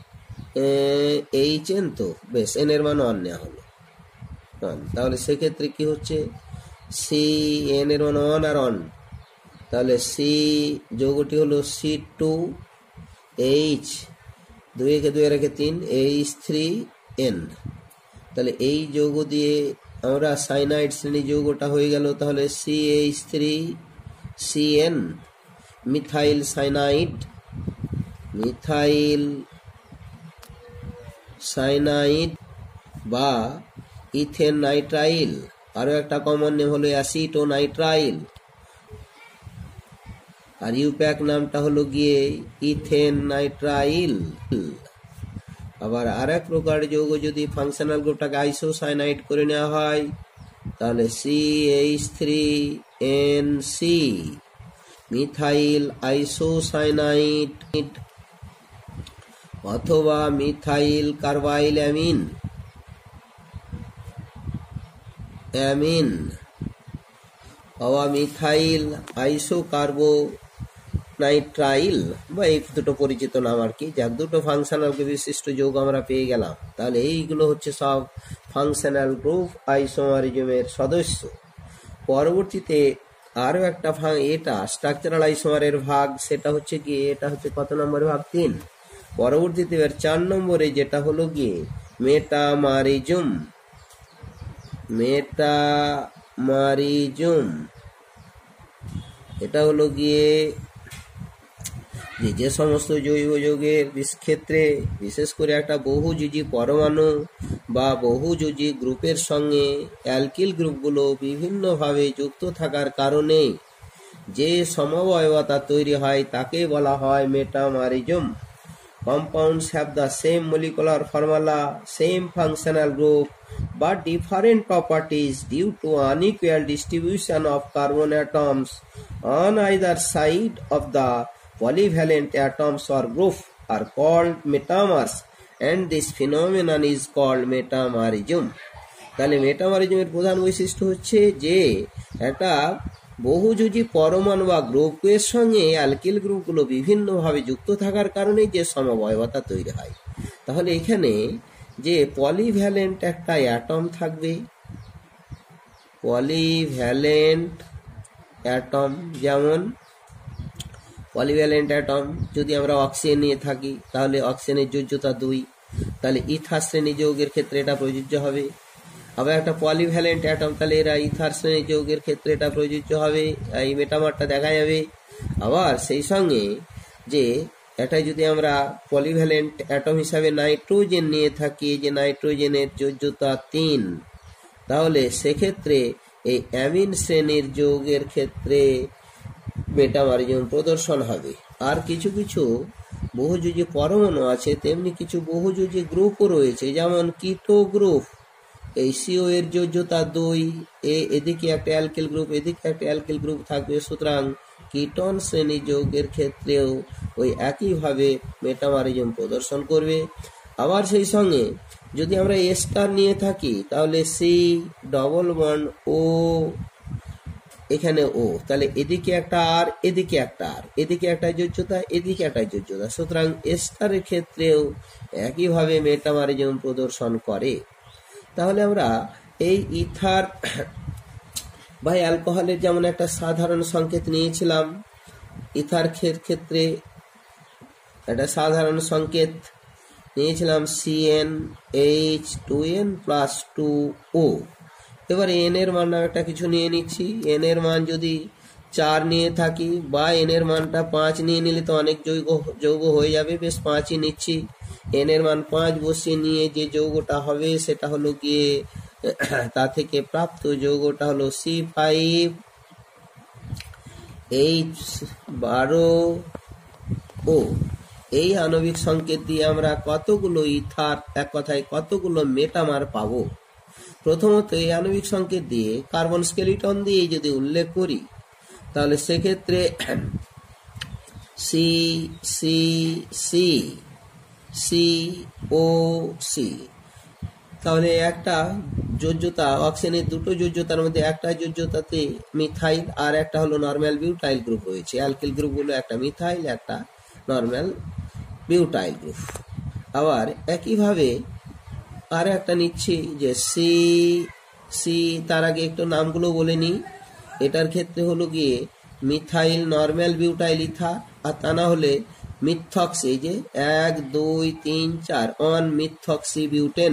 এইচ এন, তো বেশ এন এর মান ওয়ান নেওয়া হলো ওয়ান, তাহলে সেক্ষেত্রে কি হচ্ছে সি এন এর মান ওয়ান আর ওয়ান, তাহলে সি যৌগটি হলো সি টু এইচ, দুই একে দুই রেখে তিন, এইচ থ্রি এন। তাহলে এই যৌগ দিয়ে আমরা সাইনাইড শ্রেণী যৌগটা হয়ে গেল, তাহলে C H three C N methyl cyanide, methyl cyanide বা ইথেন নাইট্রাইল, আরো একটা কমন নেম হলো অ্যাসিটোনাইট্রাইল, আর ইউপ্যাক নামটা হলো গিয়ে ইথেন নাইট্রাইল। আবার আর এক প্রকার যৌগ যদি ফাংশনাল গ্রুপটাকে আইসোসায়ানাইড করে নেওয়া হয় তাহলে C H three N C, methyl isocyanide, অথবা মিথাইল কার্বাইল অ্যামিন অ্যামিন অথবা মিথাইল আইসোকার্বো নাইট্রাইল, বা এই দুটো পরিচিত নাম আর কি। যাক, দুটো ফাংশনাল বিশিষ্ট যৌগ আমরা পেয়ে গেলাম। তাহলে এইগুলো হচ্ছে সব ফাংশনাল গ্রুপ আইসোমারিজমের সদস্য। পরবর্তীতে আরো একটা এটা স্ট্রাকচারাল আইসোমারের ভাগ, সেটা হচ্ছে গিয়ে এটা হচ্ছে কত নম্বর ভাগ? তিন। পরবর্তীতে এর চার নম্বরে যেটা হলো গিয়ে মেটামারিজম। মেটামারিজম এটা হলো গিয়ে যে যে সমস্ত জৈব যৌগের ক্ষেত্রে বিশেষ করে একটা বহুযোজী পরমাণু বা বহুযোজী গ্রুপের সঙ্গে অ্যালকিল গ্রুপগুলো বিভিন্নভাবে যুক্ত থাকার কারণে যে সমবায়বতা তৈরি হয় তাকে বলা হয় metamerism. Compounds have the same molecular formula, same functional group, but different properties due to unequal distribution of carbon atoms on either side of the polyvalent atoms or group are called metamers, and this phenomenon is called metamerism. তাহলে মেটামারিজমের প্রধান বৈশিষ্ট্য হচ্ছে যে একটা বহুযোজী পরমাণু বা গ্রুপের সঙ্গে অ্যালকিল গ্রুপগুলো বিভিন্নভাবে যুক্ত থাকার কারণে যে সমবায়বতা তৈরি হয়। তাহলে এখানে যে পলিভ্যালেন্ট একটা অ্যাটম থাকবে, পলিভ্যালেন্ট অ্যাটম, যেমন পলিভ্যালেন্ট অ্যাটম যদি আমরা অক্সিজেন নিয়ে থাকি তাহলে অক্সিজেনের যোজ্যতা দুই, তাহলে ইথার শ্রেণী যৌগের ক্ষেত্রে এটা প্রযোজ্য হবে। আবার একটা পলিভ্যালেন্ট অ্যাটম, তাহলে এরা ইথার শ্রেণী যৌগের ক্ষেত্রে এটা প্রযোজ্য হবে, এই মেটামারটা দেখা যাবে। আবার সেই সঙ্গে যে এটা যদি আমরা পলিভ্যালেন্ট অ্যাটম হিসাবে নাইট্রোজেন নিয়ে থাকি, যে নাইট্রোজেনের যোজ্যতা তিন, তাহলে সেক্ষেত্রে এই অ্যামিন শ্রেণীর যৌগের ক্ষেত্রে মেটামারিজম প্রদর্শন হবে। আর কিছু কিছু বহুযোজী পরমাণু আছে, তেমনি কিছু বহুযোজী গ্রুপও রয়েছে, যেমন কিটো গ্রুপ, এই সিও এর যোজ্যতা দুই, এ এদিকে একটা অ্যালকিল গ্রুপ এদিকে একটা অ্যালকিল গ্রুপ থাকবে, সুতরাং কিটন শ্রেণী যৌগের ক্ষেত্রেও ওই একইভাবে মেটামারিজম প্রদর্শন করবে। আবার সেই সঙ্গে যদি আমরা এস্টার নিয়ে থাকি তাহলে সি ডবল বন্ড ও, এখানে ও, তাহলে এদিকে একটা আর এদিকে একটা আর, এদিকে একটা যোজ্যতা এদিকে একটা যোজ্যতা, সুতরাং এস্টারের ক্ষেত্রেও একইভাবে মেটামারিজম প্রদর্শন করে। তাহলে আমরা এই ইথার বা অ্যালকোহলের যেমন একটা সাধারণ সংকেত নিয়েছিলাম, ইথার ক্ষেত্রে একটা সাধারণ সংকেত নিয়েছিলাম C N H two n plus two O. এবার এন এর মান একটা কিছু নিয়ে নিচ্ছি, এন এর মান যদি চার নিয়ে থাকি বা এন এর মানটা পাঁচ নিয়ে নিলে তো অনেক যৌগ যৌগ হয়ে যাবে, বেশ পাঁচই নিচ্ছি। এন এর মান পাঁচ বসিয়ে নিয়ে যে যৌগটা হবে সেটা হলো গিয়ে তা থেকে প্রাপ্ত যৌগটা হলো সি ফাইভ এইচ বারো ও। এই আণবিক সংকেত দিয়ে আমরা কতগুলো ইথার, এক কথায় কতগুলো মেটামার পাবো। প্রথমত এই আণবিক সংকেত দিয়ে কার্বন স্কেলিটন দিয়ে যদি উল্লেখ করি তাহলে সেক্ষেত্রে C C C C O C, তাহলে একটা যোজ্যতা অক্সিজেনের দুটো যোজ্যতার মধ্যে একটা যোজ্যতাতে মিথাইল আর একটা হলো নরমাল বিউটাইল গ্রুপ রয়েছে। অ্যালকিল গ্রুপ হলো একটা মিথাইল একটা নরমাল বিউটাইল গ্রুপ। আবার একইভাবে আর একটা নিচ্ছি যে সি সি, তার আগে একটু নামগুলো বলে নিই। এটার ক্ষেত্রে হলো গিয়ে মিথাইল নরমাল বিউটাইল ইথার, আর তা না হলে মিথক্সি, যে এক দুই তিন চার one methoxy butane,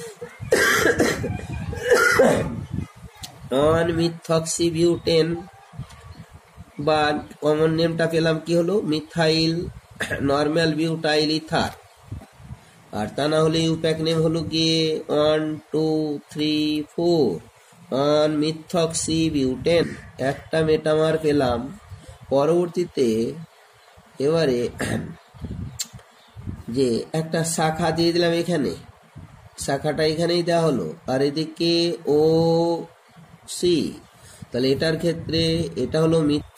one methoxy butane, বা কমন নেমটা পেলাম কি হলো মিথাইল নরমাল বিউটাইল ইথার। আর তা না হলে ইউপ্যাক নেম হলো গিয়ে one two three four one methoxy butane. একটা মেটামার পেলাম, পরবর্তীতে এবারে যে একটা শাখা দিয়ে দিলাম, এখানে শাখাটা এখানেই দেওয়া হলো, আর এদিকে ও সি, তাহলে এটার ক্ষেত্রে এটা হলো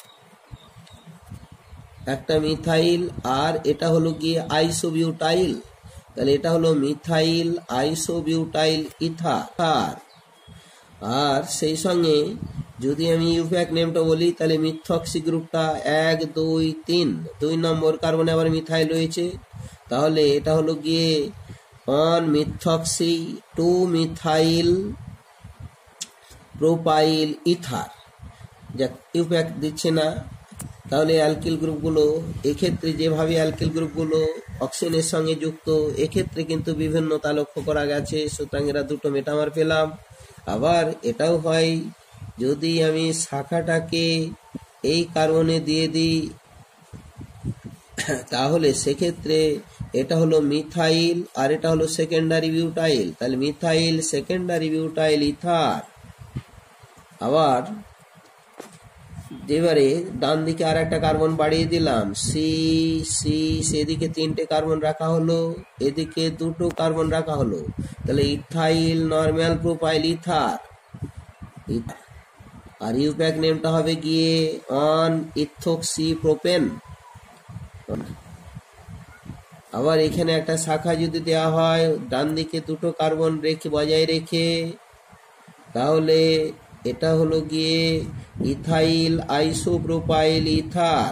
একটা মিথাইল, আর এটা হলো গিয়ে আইসোবিউটাইল, তাহলে এটা হলো মিথাইল আইসোবিউটাইল ইথার। আর সেই সঙ্গে যদি আমি ইউপ্যাক নেমটা বলি, তাহলে মিথক্সি গ্রুপটা এক দুই তিন, দুই নম্বর কার্বনে আবার মিথাইল রয়েছে, তাহলে এটা হলো গিয়ে one methoxy two methyl propyl ether. যাক, ইউপ্যাক দিচ্ছে না, তাহলে অ্যালকিল গ্রুপগুলো এক্ষেত্রে যেভাবে অ্যালকিল গ্রুপগুলো অক্সিজেনের সঙ্গে যুক্ত, এক্ষেত্রে কিন্তু বিভিন্নতা লক্ষ্য করা গেছে। সুতরাং এরা দুটো মেটামার পেলাম। আবার এটাও হয়, যদি আমি শাখাটাকে এই কার্বনে দিয়ে দিই, তাহলে সেক্ষেত্রে এটা হলো মিথাইল আর এটা হলো সেকেন্ডারি বিউটাইল, তাহলে মিথাইল সেকেন্ডারি বিউটাইল ইথার। আবার এবারে ডান দিকে আর একটা কার্বন বাড়িয়ে দিলাম, সি সি, সেদিকে তিনটে কার্বন রাখা হলো, এদিকে দুটো কার্বন রাখা হলো, তাহলে ইথাইল নরমাল প্রোপাইল ইথার। আর ইউপ্যাক নেমটা হবে গিয়ে অন ইথোক্সি প্রোপেন। আবার এখানে একটা শাখা যদি দেওয়া হয় ডান দিকে দুটো কার্বন রেখে বজায় রেখে, তাহলে এটা হলো গিয়ে ইথাইল আইসোপ্রোপাইল ইথার।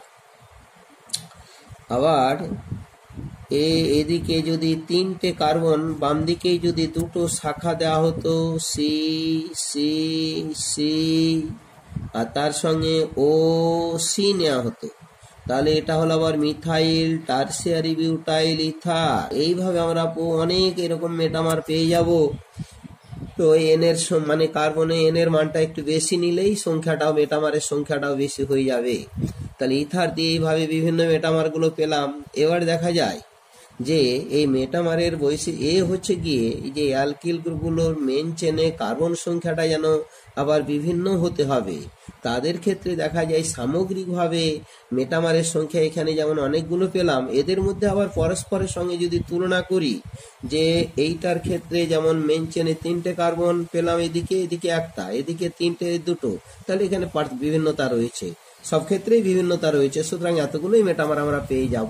আবার এদিকে যদি তিনটে কার্বন বাম দিকে যদি দুটো শাখা দেওয়া হতো, সি সি সি, আর তার সঙ্গে ও সি নেওয়া হতো, তাহলে এটা হলো আবার মিথাইল টারসিয়ারি বিউটাইল ইথার। এইভাবে আমরা অনেক এরকম মেটামার পেয়ে যাব। তো এন এর মানে কার্বনে এন এর মানটা একটু বেশি নিলেই সংখ্যাটাও মেটামারের সংখ্যাটাও বেশি হয়ে যাবে। তাহলে ইথার দিয়ে এইভাবে বিভিন্ন মেটামার গুলো পেলাম। এবার দেখা যায় যে এই মেটামারের বৈশিষ্ট্য এ হচ্ছে গিয়ে যে অ্যালকিল গ্রুপগুলোর মেন চেনে কার্বন সংখ্যাটা যেন আবার বিভিন্ন হতে হবে। তাদের ক্ষেত্রে দেখা যায় সামগ্রিকভাবে মেটামারের সংখ্যা এখানে যেমন অনেকগুলো পেলাম, এদের মধ্যে আবার পরস্পরের সঙ্গে যদি তুলনা করি, যে এইটার ক্ষেত্রে যেমন মেন চেনে তিনটে কার্বন পেলাম, এদিকে এদিকে একটা, এদিকে তিনটে দুটো, তাহলে এখানে বিভিন্নতা রয়েছে, সব ক্ষেত্রেই বিভিন্নতা রয়েছে। সুতরাং এতগুলোই মেটামার আমরা পেয়ে যাব।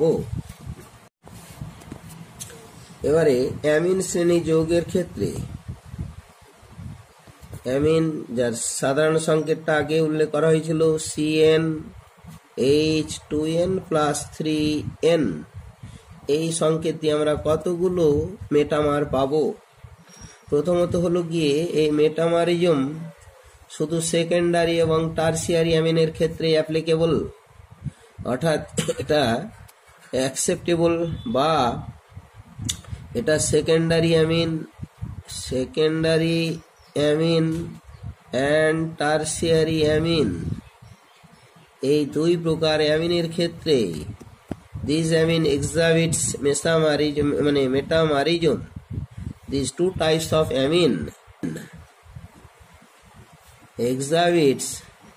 এবারে অ্যামিন শ্রেণী যৌগের ক্ষেত্রে অ্যামিন যার সাধারণ সংকেতটা আগে উল্লেখ করা হয়েছিল, C N H two n plus three N, এই সংকেত দিয়ে আমরা কতগুলো মেটামার পাবো। প্রথমত হলো গিয়ে এই মেটামারিজম শুধু সেকেন্ডারি এবং টারসিয়ারি অ্যামিনের ক্ষেত্রে অ্যাপ্লিকেবল, অর্থাৎ এটা অ্যাকসেপ্টেবল বা এটা secondary amine, secondary amine and tertiary amine, এই দুই প্রকার অ্যামিনের ক্ষেত্রে দিস অ্যামিন এক্সাবিটস মেটামারিজম মানে metamerism, this two types of amine exhibits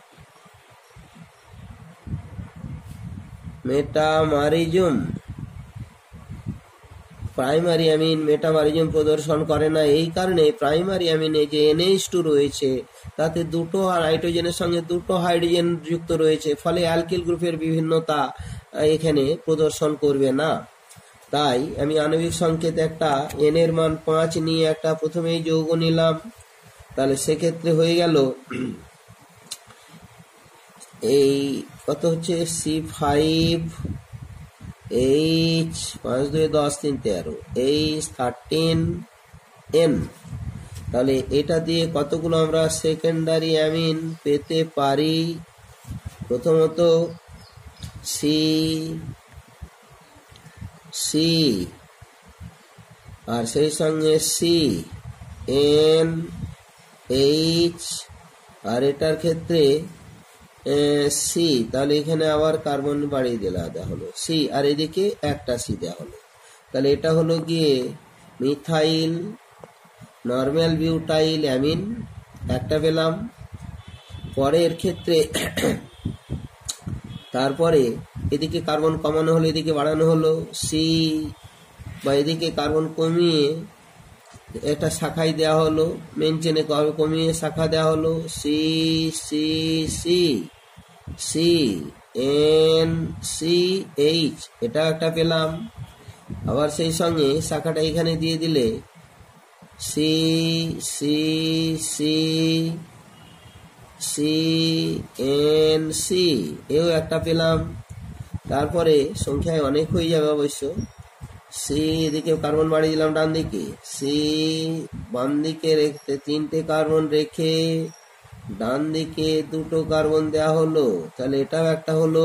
metamerism. Primary amine metamerism প্রদর্শন করে না, এই কারণে প্রাইমারি অ্যামিনে যে এন এইচ টু রয়েছে তাতে দুটো নাইট্রোজেনের সঙ্গে দুটো হাইড্রোজেন যুক্ত রয়েছে, ফলে অ্যালকিল গ্রুপের বিভিন্নতা এখানে প্রদর্শন করবে না। তাই আমি আণবিক সংকেত একটা এন এর মান পাঁচ নিয়ে একটা প্রথমেই যৌগ নিলাম, তাহলে সেক্ষেত্রে হয়ে গেল এই কত হচ্ছে সি ফাইভ এইচ পাঁচ দুই দশ তিন তেরো এইচ থার্টিন এন। তাহলে এটা দিয়ে কতগুলো আমরা সেকেন্ডারি অ্যামিন পেতে পারি। প্রথমত সি সি আর সেই সঙ্গে সি এন এইচ, আর এটার ক্ষেত্রে সি, তাহলে এখানে আবার কার্বন বাড়িয়ে দিলে দেওয়া হলো সি, আর এদিকে একটা সি দেওয়া হলো, তাহলে এটা হলো গিয়ে মিথাইল নরমাল বিউটাইল অ্যামিন একটা পেলাম। পরের ক্ষেত্রে তারপরে এদিকে কার্বন কমানো হলো, এদিকে বাড়ানো হলো সি, বা এদিকে কার্বন কমিয়ে একটা শাখায় দেওয়া হলো, মেন চেনে কমিয়ে শাখা দেওয়া হলো C C C C N C H, এটা একটা পেলাম। আবার সেই সঙ্গে শাখাটা এখানে দিয়ে দিলে C C C C N C, এও একটা পেলাম। তারপরে সংখ্যায় অনেক হয়ে যাবে অবশ্য। সি এদিকে কার্বন বাড়িয়ে দিলাম ডান দিকে, সি বাম দিকে রেখে তিনটে কার্বন রেখে ডান দিকে দুটো কার্বন দেয়া হলো, তাহলে এটাও একটা হলো।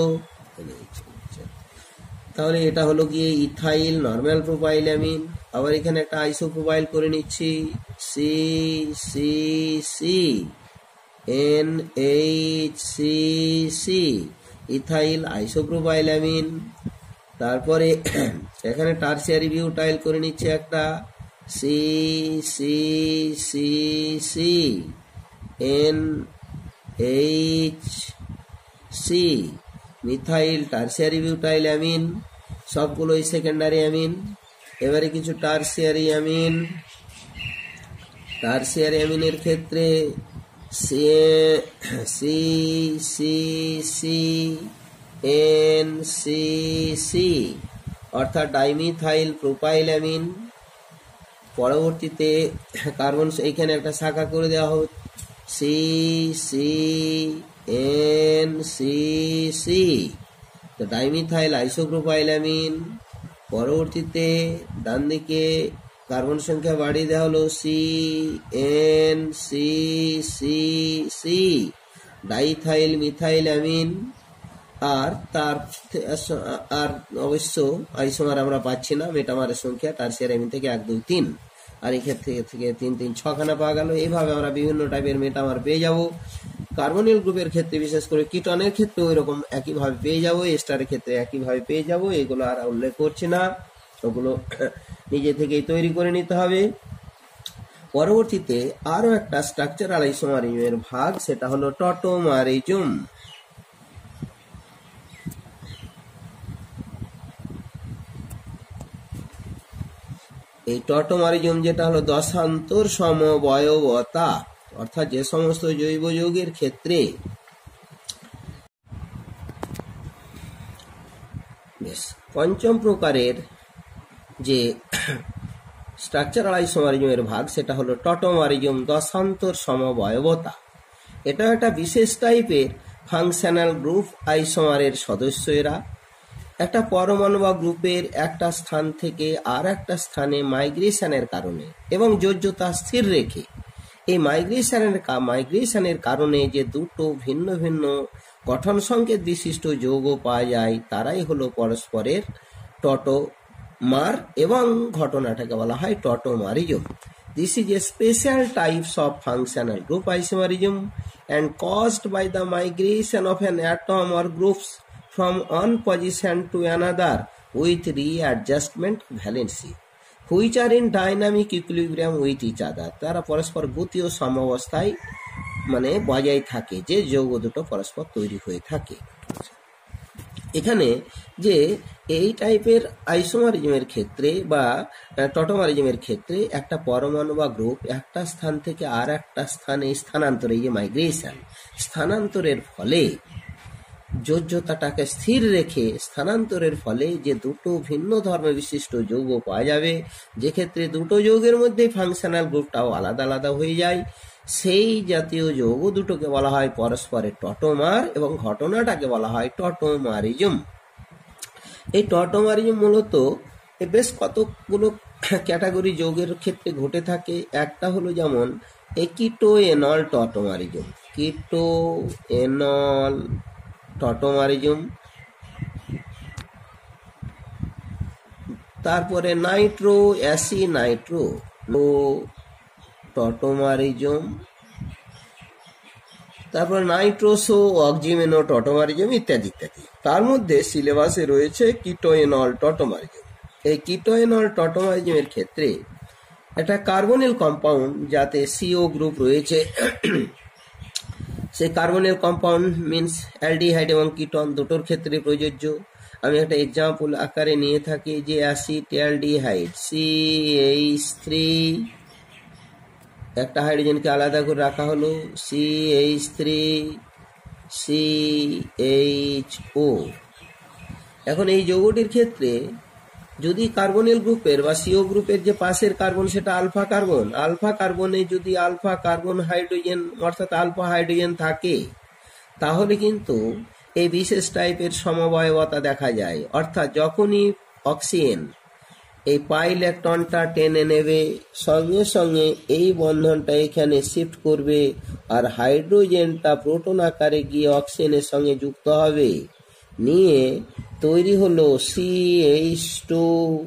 তাহলে এটা হলো গিয়ে ইথাইল নরমাল প্রোপাইল অ্যামিন। আবার এখানে একটা আইসো প্রোপাইল করে নিচ্ছি, C C C N H C C, ethyl isopropyl amine. তারপরে এখানে টারসিয়ারি বিউটাইল করে নিচ্ছে একটা, C C C C N H C, methyl tertiary butyl amine. সবগুলোই সেকেন্ডারি অ্যামিন। এবারে কিছু টারসিয়ারি অ্যামিন। টারসিয়ারি অ্যামিনের ক্ষেত্রে C C C C N C C অর্থাৎ ডাইমিথাইল প্রোপাইল অ্যামিন। পরবর্তীতে কার্বন এইখানে একটা শাখা করে দেওয়া হোক, C C N C C, তো ডাইমিথাইল আইসোপ্রোপাইল অ্যামিন। পরবর্তীতে ডান দিকে কার্বন সংখ্যা বাড়িয়ে দেওয়া হলো C N C C C, diethyl methyl amine. আর তার আর অবশ্য আইসোমার আমরা পাচ্ছি না, মেটামারের সংখ্যা টারসিয়ারি অ্যামিন থেকে এক দুই তিন, আর এই ক্ষেত্রে থেকে তিন তিন ছখানা পাওয়া গেল। এইভাবে আমরা বিভিন্ন টাইপের মেটামার পেয়ে যাব। কার্বনিল গ্রুপের ক্ষেত্রে বিশেষ করে কিটনের ক্ষেত্রে ওই রকম একইভাবে পেয়ে যাব, এস্টারের ক্ষেত্রে একইভাবে পেয়ে যাব। এগুলো আর উল্লেখ করছি না, ওগুলো নিজে থেকেই তৈরি করে নিতে হবে। পরবর্তীতে আরো একটা স্ট্রাকচারাল আইসোমারিজমের ভাগ, সেটা হলো টটোমারিজম। এই টটোমারিজম যেটা হলো দশান্তর সমবয়বতা, অর্থাৎ যে সমস্ত জৈব যৌগের ক্ষেত্রে বেশ পঞ্চম প্রকারের যে স্ট্রাকচারাল আইসোমারিজমের ভাগ, সেটা হলো টটোমারিজম, দশান্তর সমবয়বতা। এটা একটা বিশেষ টাইপের ফাংশনাল গ্রুপ আইসোমারের সদস্য। এরা একটা পরমাণু বা গ্রুপের একটা স্থান থেকে আর একটা স্থানে মাইগ্রেশনের কারণে এবং যোজ্যতা স্থির রেখে, এই মাইগ্রেশনের মাইগ্রেশনের কারণে যে দুটো ভিন্ন ভিন্ন গঠন সংকেত বিশিষ্ট যৌগ পাওয়া যায়, তারাই হলো পরস্পরের টটোমার, এবং ঘটনাটাকে বলা হয় tautomerism. This is a special types of functional group isomerism and caused by the migration of an atom or groups from one position to another with readjustment valency, which are in dynamic equilibrium with each other. তারা পরস্পর গতীয় সমঅবস্থায় মানে বজায় থাকে, যে যৌগ দুটো পরস্পর তৈরি হয়ে থাকে। এখানে যে এই টাইপের আইসোমারিজমের ক্ষেত্রে বা টটোমারিজমের ক্ষেত্রে একটা পরমাণু বা গ্রুপ একটা স্থান থেকে আর একটা স্থানে স্থানান্তরে, যে মাইগ্রেশন, স্থানান্তরের ফলে যোজ্যতাটাকে স্থির রেখে স্থানান্তরের ফলে যে দুটো ভিন্ন ধর্ম বিশিষ্ট যৌগ পাওয়া যাবে, যে ক্ষেত্রে দুটো যৌগের মধ্যে ফাংশনাল গ্রুপটাও আলাদা আলাদা হয়ে যায়, সেই জাতীয় যৌগ দুটোকে বলা হয় পরস্পরের টটোমার, এবং ঘটনাটাকে বলা হয় টটোমারিজম। এই টটোমারিজম মূলত বেশ কতগুলো ক্যাটাগরি যৌগের ক্ষেত্রে ঘটে থাকে। একটা হলো যেমন কিটোএনল টটোমারিজম, কিটোএনল টটোমারিজম। তারপরে নাইট্রো অ্যাসিনাইট্রো টটোমারিজম, তারপর নাইট্রোসো অক্সিমেনো টটোমারিজম ইত্যাদি ইত্যাদি। তার মধ্যে সিলেবাসে রয়েছে কিটোএনল টটোমারিজম। এই কিটোএনল টটোমারিজমের ক্ষেত্রে একটা কার্বনিল কম্পাউন্ড যাতে সিও গ্রুপ রয়েছে, সেই কার্বনিল কম্পাউন্ড মিন্স অ্যালডিহাইড এবং কিটন দুটোর ক্ষেত্রে প্রযোজ্য। আমি একটা এক্সাম্পল আকারে নিয়ে থাকি যে অ্যাসিটালডিহাইড সি এইচ থ্রি, একটা হাইড্রোজেনকে আলাদা করে রাখা হলো C H three C H O. এখন এই যৌগটির ক্ষেত্রে যদি কার্বনিল গ্রুপের বা সিও গ্রুপের যে পাশের কার্বন সেটা আলফা কার্বন, আলফা কার্বনে যদি আলফা কার্বন হাইড্রোজেন অর্থাৎ আলফা হাইড্রোজেন থাকে, তাহলে কিন্তু এই বিশেষ টাইপের সমবায়বতা দেখা যায়। অর্থাৎ যখনই অক্সিজেন এই পাই ইলেকট্রনটা টেনে নেবে, সঙ্গে সঙ্গে এই বন্ধনটা এখানে শিফট করবে, আর হাইড্রোজেনটা প্রোটন আকারে গিয়ে অক্সিজেনের সঙ্গে যুক্ত হবে, নিয়ে তৈরি হলো C H two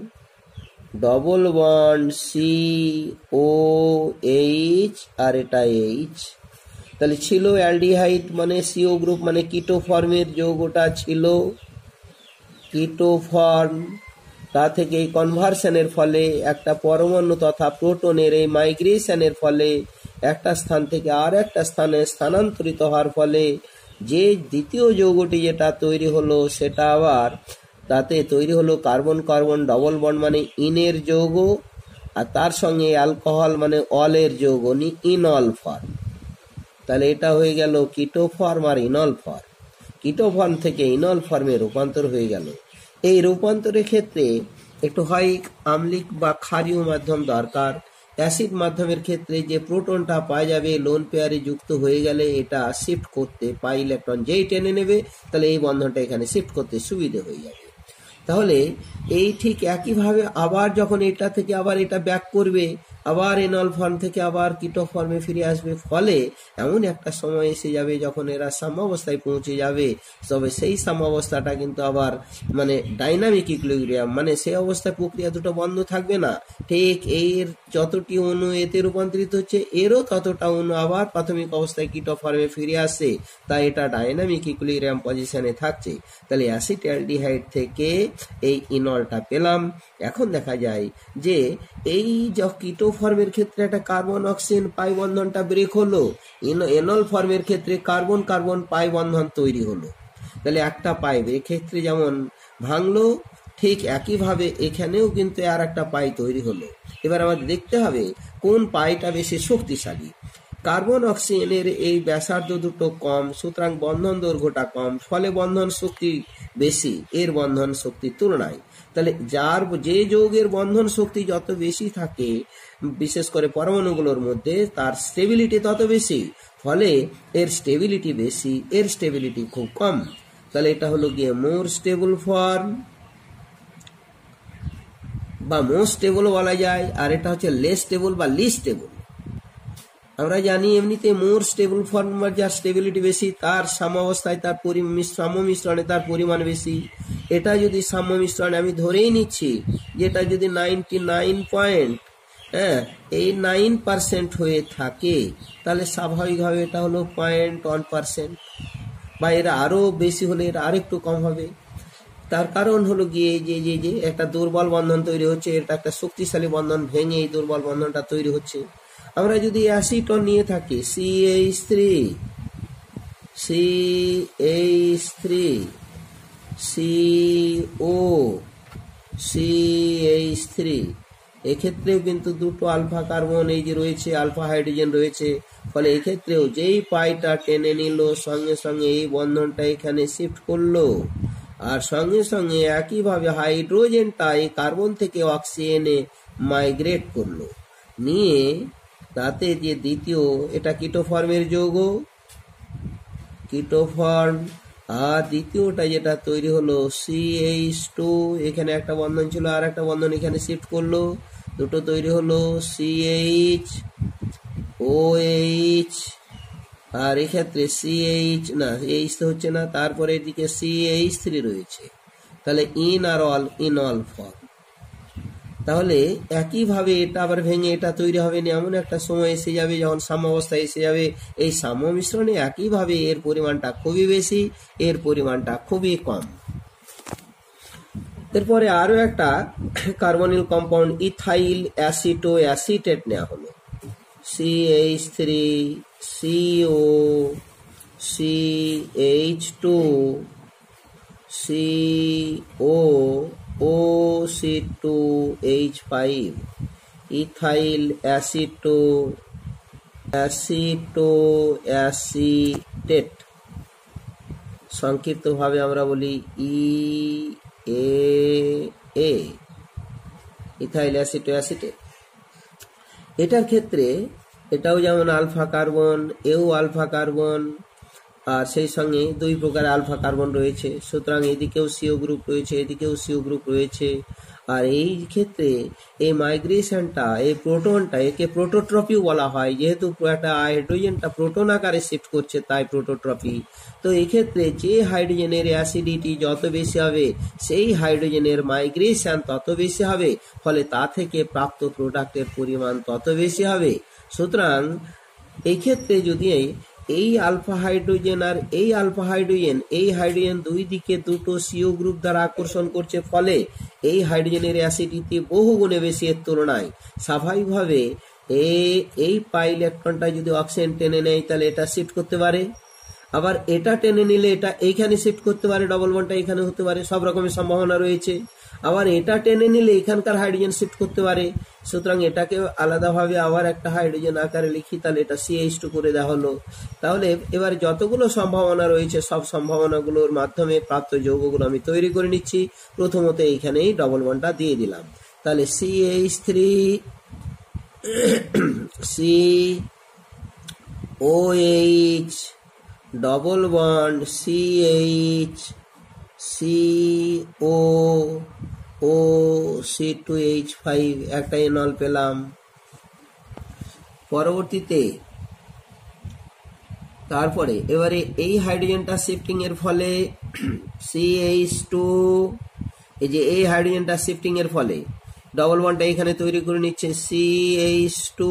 double bond C O H, আর এটা এইচ। তাহলে ছিল অ্যালডিহাইড মানে সিও গ্রুপ মানে কিটো ফর্মের যৌগটা ছিল কিটো ফর্ম। তা থেকে এই কনভার্সনের ফলে একটা পরমাণু তথা প্রোটনের এই মাইগ্রেশনের ফলে একটা স্থান থেকে আর একটা স্থানে স্থানান্তরিত হওয়ার ফলে যে দ্বিতীয় যৌগটি যেটা তৈরি হলো সেটা আবার তাতে তৈরি হলো কার্বন কার্বন ডবল বন্ড মানে ইনের যৌগ, আর তার সঙ্গে অ্যালকোহল মানে অলের যৌগ নি ইনল ফর্ম। তাহলে এটা হয়ে গেল কিটো ফর্ম আর ইনল ফর্ম। কিটো ফর্ম থেকে ইনল ফর্মে রূপান্তর হয়ে গেল। এই রূপান্তরের ক্ষেত্রে একটু হয় আম্লিক বা ক্ষারীয় মাধ্যম দরকার। অ্যাসিড মাধ্যমের ক্ষেত্রে যে প্রোটনটা পাওয়া যাবে লোন পেয়ারে যুক্ত হয়ে গেলে এটা শিফট করতে পাই ইলেকট্রন যেই টেনে নেবে, তাহলে এই বন্ধনটা এখানে শিফট করতে সুবিধে হয়ে যাবে। তাহলে এই ঠিক একইভাবে আবার যখন এটা থেকে আবার এটা ব্যাক করবে, আবার এনল ফর্ম থেকে আবার কিটো ফর্মে ফিরে আসবে, ফলে এমন একটা সময় এসে যাবে যখন এরা সাম্যাবস্থায় পৌঁছে যাবে, তবে সেই সাম্যাবস্থাটা কিন্তু আবার মানে ডাইনামিক ইকুইলিব্রিয়াম মানে সেই অবস্থায় প্রক্রিয়া দুটো বন্ধ থাকবে না। ঠিক এর যতটি অণু এতে রূপান্তরিত হচ্ছে, এরও ততটা অণু আবার প্রাথমিক অবস্থায় কিটো ফর্মে ফিরে আসছে, তাই এটা ডাইনামিক ইকুইলিব্রিয়াম পজিশনে থাকছে। তাহলে অ্যাসিটালডিহাইড থেকে এই ইনলটা পেলাম। এখন দেখা যায় যে এই যে কিটো ফর্মের ক্ষেত্রে একটা কার্বন অক্সিজেন পাই বন্ধনটা ব্রেক হলো, এনল ফর্মের ক্ষেত্রে কার্বন কার্বন পাই বন্ধন তৈরি হলো। তাহলে একটা পাই এক্ষেত্রে যেমন ভাঙলো, ঠিক একইভাবে এখানেও কিন্তু আর একটা পাই তৈরি হলো। এবার আমাদের দেখতে হবে কোন পাইটা বেশি শক্তিশালী। কার্বন অক্সিজেনের এই ব্যাসার্ধ দুটো কম, সুতরাং বন্ধন দৈর্ঘ্যটা কম, ফলে বন্ধন শক্তি বেশি এর বন্ধন শক্তির তুলনায়। তাহলে যার যে যৌগের বন্ধন শক্তি যত বেশি থাকে বিশেষ করে পরমাণুগুলোর মধ্যে, তার স্টেবিলিটি তত বেশি, ফলে এর স্টেবিলিটি বেশি, এর স্টেবিলিটি খুব কম। তাহলে এটা হলো গিয়ে মোর স্টেবল ফর্ম বা মোস্ট স্টেবল বলা যায়, আর এটা হচ্ছে লেস স্টেবল বা লিস্ট স্টেবল। আমরা জানি এমনিতে মোর স্টেবল ফর্ম যার স্টেবিলিটি বেশি, তার সাম্যাবস্থায় তার সাম্য মিশ্রণে তার পরিমাণ বেশি। এটা যদি সাম্য মিশ্রণে আমি ধরেই নিচ্ছি যেটা যদি নাইনটি নাইন পয়েন্ট হ্যাঁ এই নাইন পার্সেন্ট হয়ে থাকে, তাহলে স্বাভাবিকভাবে এটা হলো পয়েন্ট ওয়ান পার্সেন্ট, বা এরা আরো বেশি হলে এরা আরেকটু কম হবে। তার কারণ হলো গিয়ে যে যে যে একটা দুর্বল বন্ধন তৈরি হচ্ছে, এটা একটা শক্তিশালী বন্ধন ভেঙে এই দুর্বল বন্ধনটা তৈরি হচ্ছে। আমরা যদি অ্যাসিটন নিয়ে থাকি C H three C H three C O C H three, এক্ষেত্রেও কিন্তু দুটো আলফা কার্বন এই যে রয়েছে, আলফা হাইড্রোজেন রয়েছে, ফলে এক্ষেত্রেও যেই পাইটা টেনে নিল সঙ্গে সঙ্গে এই বন্ধনটা এখানে শিফট করলো, আর সঙ্গে সঙ্গে একইভাবে হাইড্রোজেনটা এই কার্বন থেকে অক্সিজেনে মাইগ্রেট করলো, নিয়ে তাতে যে দ্বিতীয় এটা কিটো ফর্মের যৌগ কিটো ফর্ম, আর দ্বিতীয়টা যেটা তৈরি হলো সি এইচ টু, এখানে একটা বন্ধন ছিল আর একটা বন্ধন এখানে শিফট করলো, দুটো তৈরি হলো সি এইচ ও এইচ, আর এক্ষেত্রে সি এইচ না এইচ তো হচ্ছে না, তারপরে এদিকে সি এইচ থ্রি রয়েছে। তাহলে ইন আর অল ইন অল ফর্ম। তাহলে একইভাবে এটা আবার ভেঙে এটা তৈরি হবে না, এমন একটা সময় এসে যাবে যখন সাম্য অবস্থায় এসে যাবে, এই সাম্য মিশ্রণে একইভাবে এর পরিমাণটা খুবই বেশি, এর পরিমাণটা খুবই কম। এরপরে আরো একটা carbonyl compound ethyl acetoacetate নেওয়া হলো, C H three C O C H two C O O C two H five ethyl aceto acetoacetate, সংক্ষিপ্ত ভাবে আমরা বলি ই এ এ, ইথাইল অ্যাসিটো অ্যাসিটেট। এটার ক্ষেত্রে এটাও যেমন আলফা কার্বন, এও আলফা কার্বন, আর সেই সঙ্গে দুই প্রকার আলফা কার্বন রয়েছে, সুতরাং এদিকেও সিও গ্রুপ রয়েছে, এদিকেও সিও গ্রুপ রয়েছে। আর এই ক্ষেত্রে এই মাইগ্রেশনটা, এই প্রোটনটা, একে প্রোটোট্রপি বলা হয়, যেহেতু একটা হাইড্রোজেনটা প্রোটন আকারে শিফট করছে তাই প্রোটোট্রপি। তো এই ক্ষেত্রে যে হাইড্রোজেনের অ্যাসিডিটি যত বেশি হবে সেই হাইড্রোজেনের মাইগ্রেশন তত বেশি হবে, ফলে তা থেকে প্রাপ্ত প্রোডাক্টের পরিমাণ তত বেশি হবে। সুতরাং এই ক্ষেত্রে যদি এই আলফা হাইড্রোজেন আর এই আলফা হাইড্রোজেন, এই হাইড্রোজেন দুই দিকে দুটো সিও গ্রুপ দ্বারা আকর্ষণ করছে, ফলে এই হাইড্রোজেনের অ্যাসিডিটি বহু গুণে বেশি এর তুলনায়। স্বাভাবিকভাবে এই পাই ইলেকট্রনটা যদি অক্সিজেন টেনে নেয় তাহলে এটা শিফট করতে পারে, আবার এটা টেনে নিলে এটা এইখানে শিফট করতে পারে, ডবল বন্ডটা এখানে হতে পারে, সব রকমের সম্ভাবনা রয়েছে। আবার এটা টেনে নিলে এখানকার হাইড্রোজেন শিফট করতে পারে। সুতরাং এটাকে আলাদাভাবে আবার একটা হাইড্রোজেন আকারে লিখি, তাহলে এটা সি এইচ টু করে দেওয়া হলো। তাহলে এবার যতগুলো সম্ভাবনা রয়েছে সব সম্ভাবনাগুলোর মাধ্যমে প্রাপ্ত যৌগগুলো আমি তৈরি করে নিচ্ছি। প্রথমত এইখানেই ডবল বন্ডটা দিয়ে দিলাম, তাহলে C H three C O H double bond C H C O O C two H five, একটা এনল পেলাম। পরবর্তীতে তারপরে এবারে এই হাইড্রোজেনটা শিফটিং এর ফলে সি এইচ টু, এই যে এই হাইড্রোজেনটা শিফটিং এর ফলে ডবল বন্ডটা এখানে তৈরি করে নিচ্ছে, C H two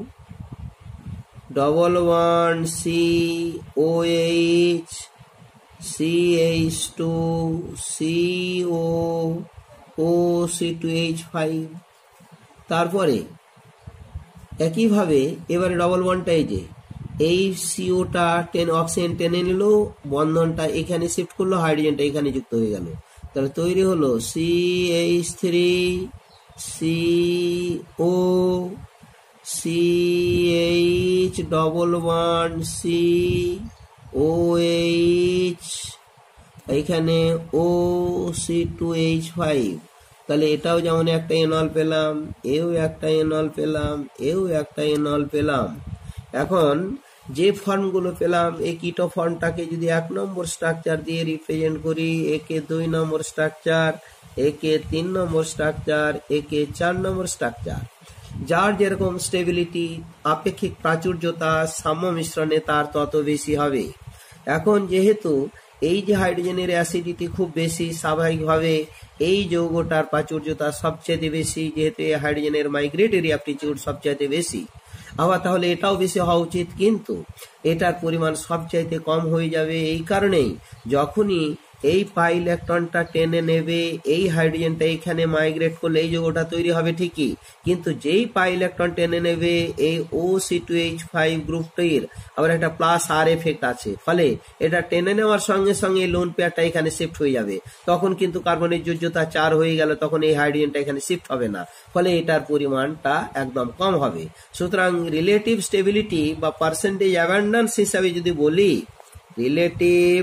double bond C O H C H two C O O C two H five. তারপরে একইভাবে এবারে ডবল বন্ডটা এই যে এই সিওটা টেন অক্সিজেন টেনে নিল, বন্ধনটা এখানে শিফট করলো, হাইড্রোজেনটা এখানে যুক্ত হয়ে গেল, তাহলে তৈরি হলো C H three C O C H double bond C O H, এখানে O C two H five. তাহলে এটাও যেমন একটা এনল পেলাম, এও একটা এনল পেলাম, এও একটা এনল পেলাম। এখন যে ফর্মগুলো পেলাম, এই কিটো ফর্মটাকে যদি এক নম্বর স্ট্রাকচার দিয়ে রিপ্রেজেন্ট করি, একে দুই নম্বর স্ট্রাকচার, একে তিন নম্বর স্ট্রাকচার, একে চার নম্বর স্ট্রাকচার। যার যেরকম স্টেবিলিটি, আপেক্ষিক প্রাচুর্যতা সাম্য মিশ্রণে তার তত বেশি হবে। এখন যেহেতু এই যে হাইড্রোজেনের অ্যাসিডিটি খুব বেশি, স্বাভাবিকভাবে এই যৌগটার প্রাচুর্যতা সবচেয়ে বেশি, যেহেতু এই হাইড্রোজেনের মাইগ্রেটরি অ্যাপটিটিউড সবচাইতে বেশি। আবার তাহলে এটাও বেশি হওয়া উচিত, কিন্তু এটার পরিমাণ সবচাইতে কম হয়ে যাবে। এই কারণেই যখনই এই পাই ইলেকট্রনটা টেনে নেবে, এই হাইড্রোজেনটা এখানে মাইগ্রেট করলে এই যৌগটা তৈরি হবে ঠিকই, কিন্তু যেই পাই ইলেকট্রন টেনে নেবে এই O C two H five গ্রুপটির আবার একটা প্লাস আর এফেক্ট আছে, ফলে এটা টেনে নেওয়ার সঙ্গে সঙ্গে লোন পেয়ারটা এখানে শিফট হয়ে যাবে। তখন কিন্তু কার্বনের যোজ্যতা চার হয়ে গেল, তখন এই হাইড্রোজেনটা এখানে শিফট হবে না, ফলে এটার পরিমাণটা একদম কম হবে। সুতরাং রিলেটিভ স্টেবিলিটি বা পার্সেন্টেজ অ্যাবান্ডেন্স হিসাবে যদি বলি, রিলেটিভ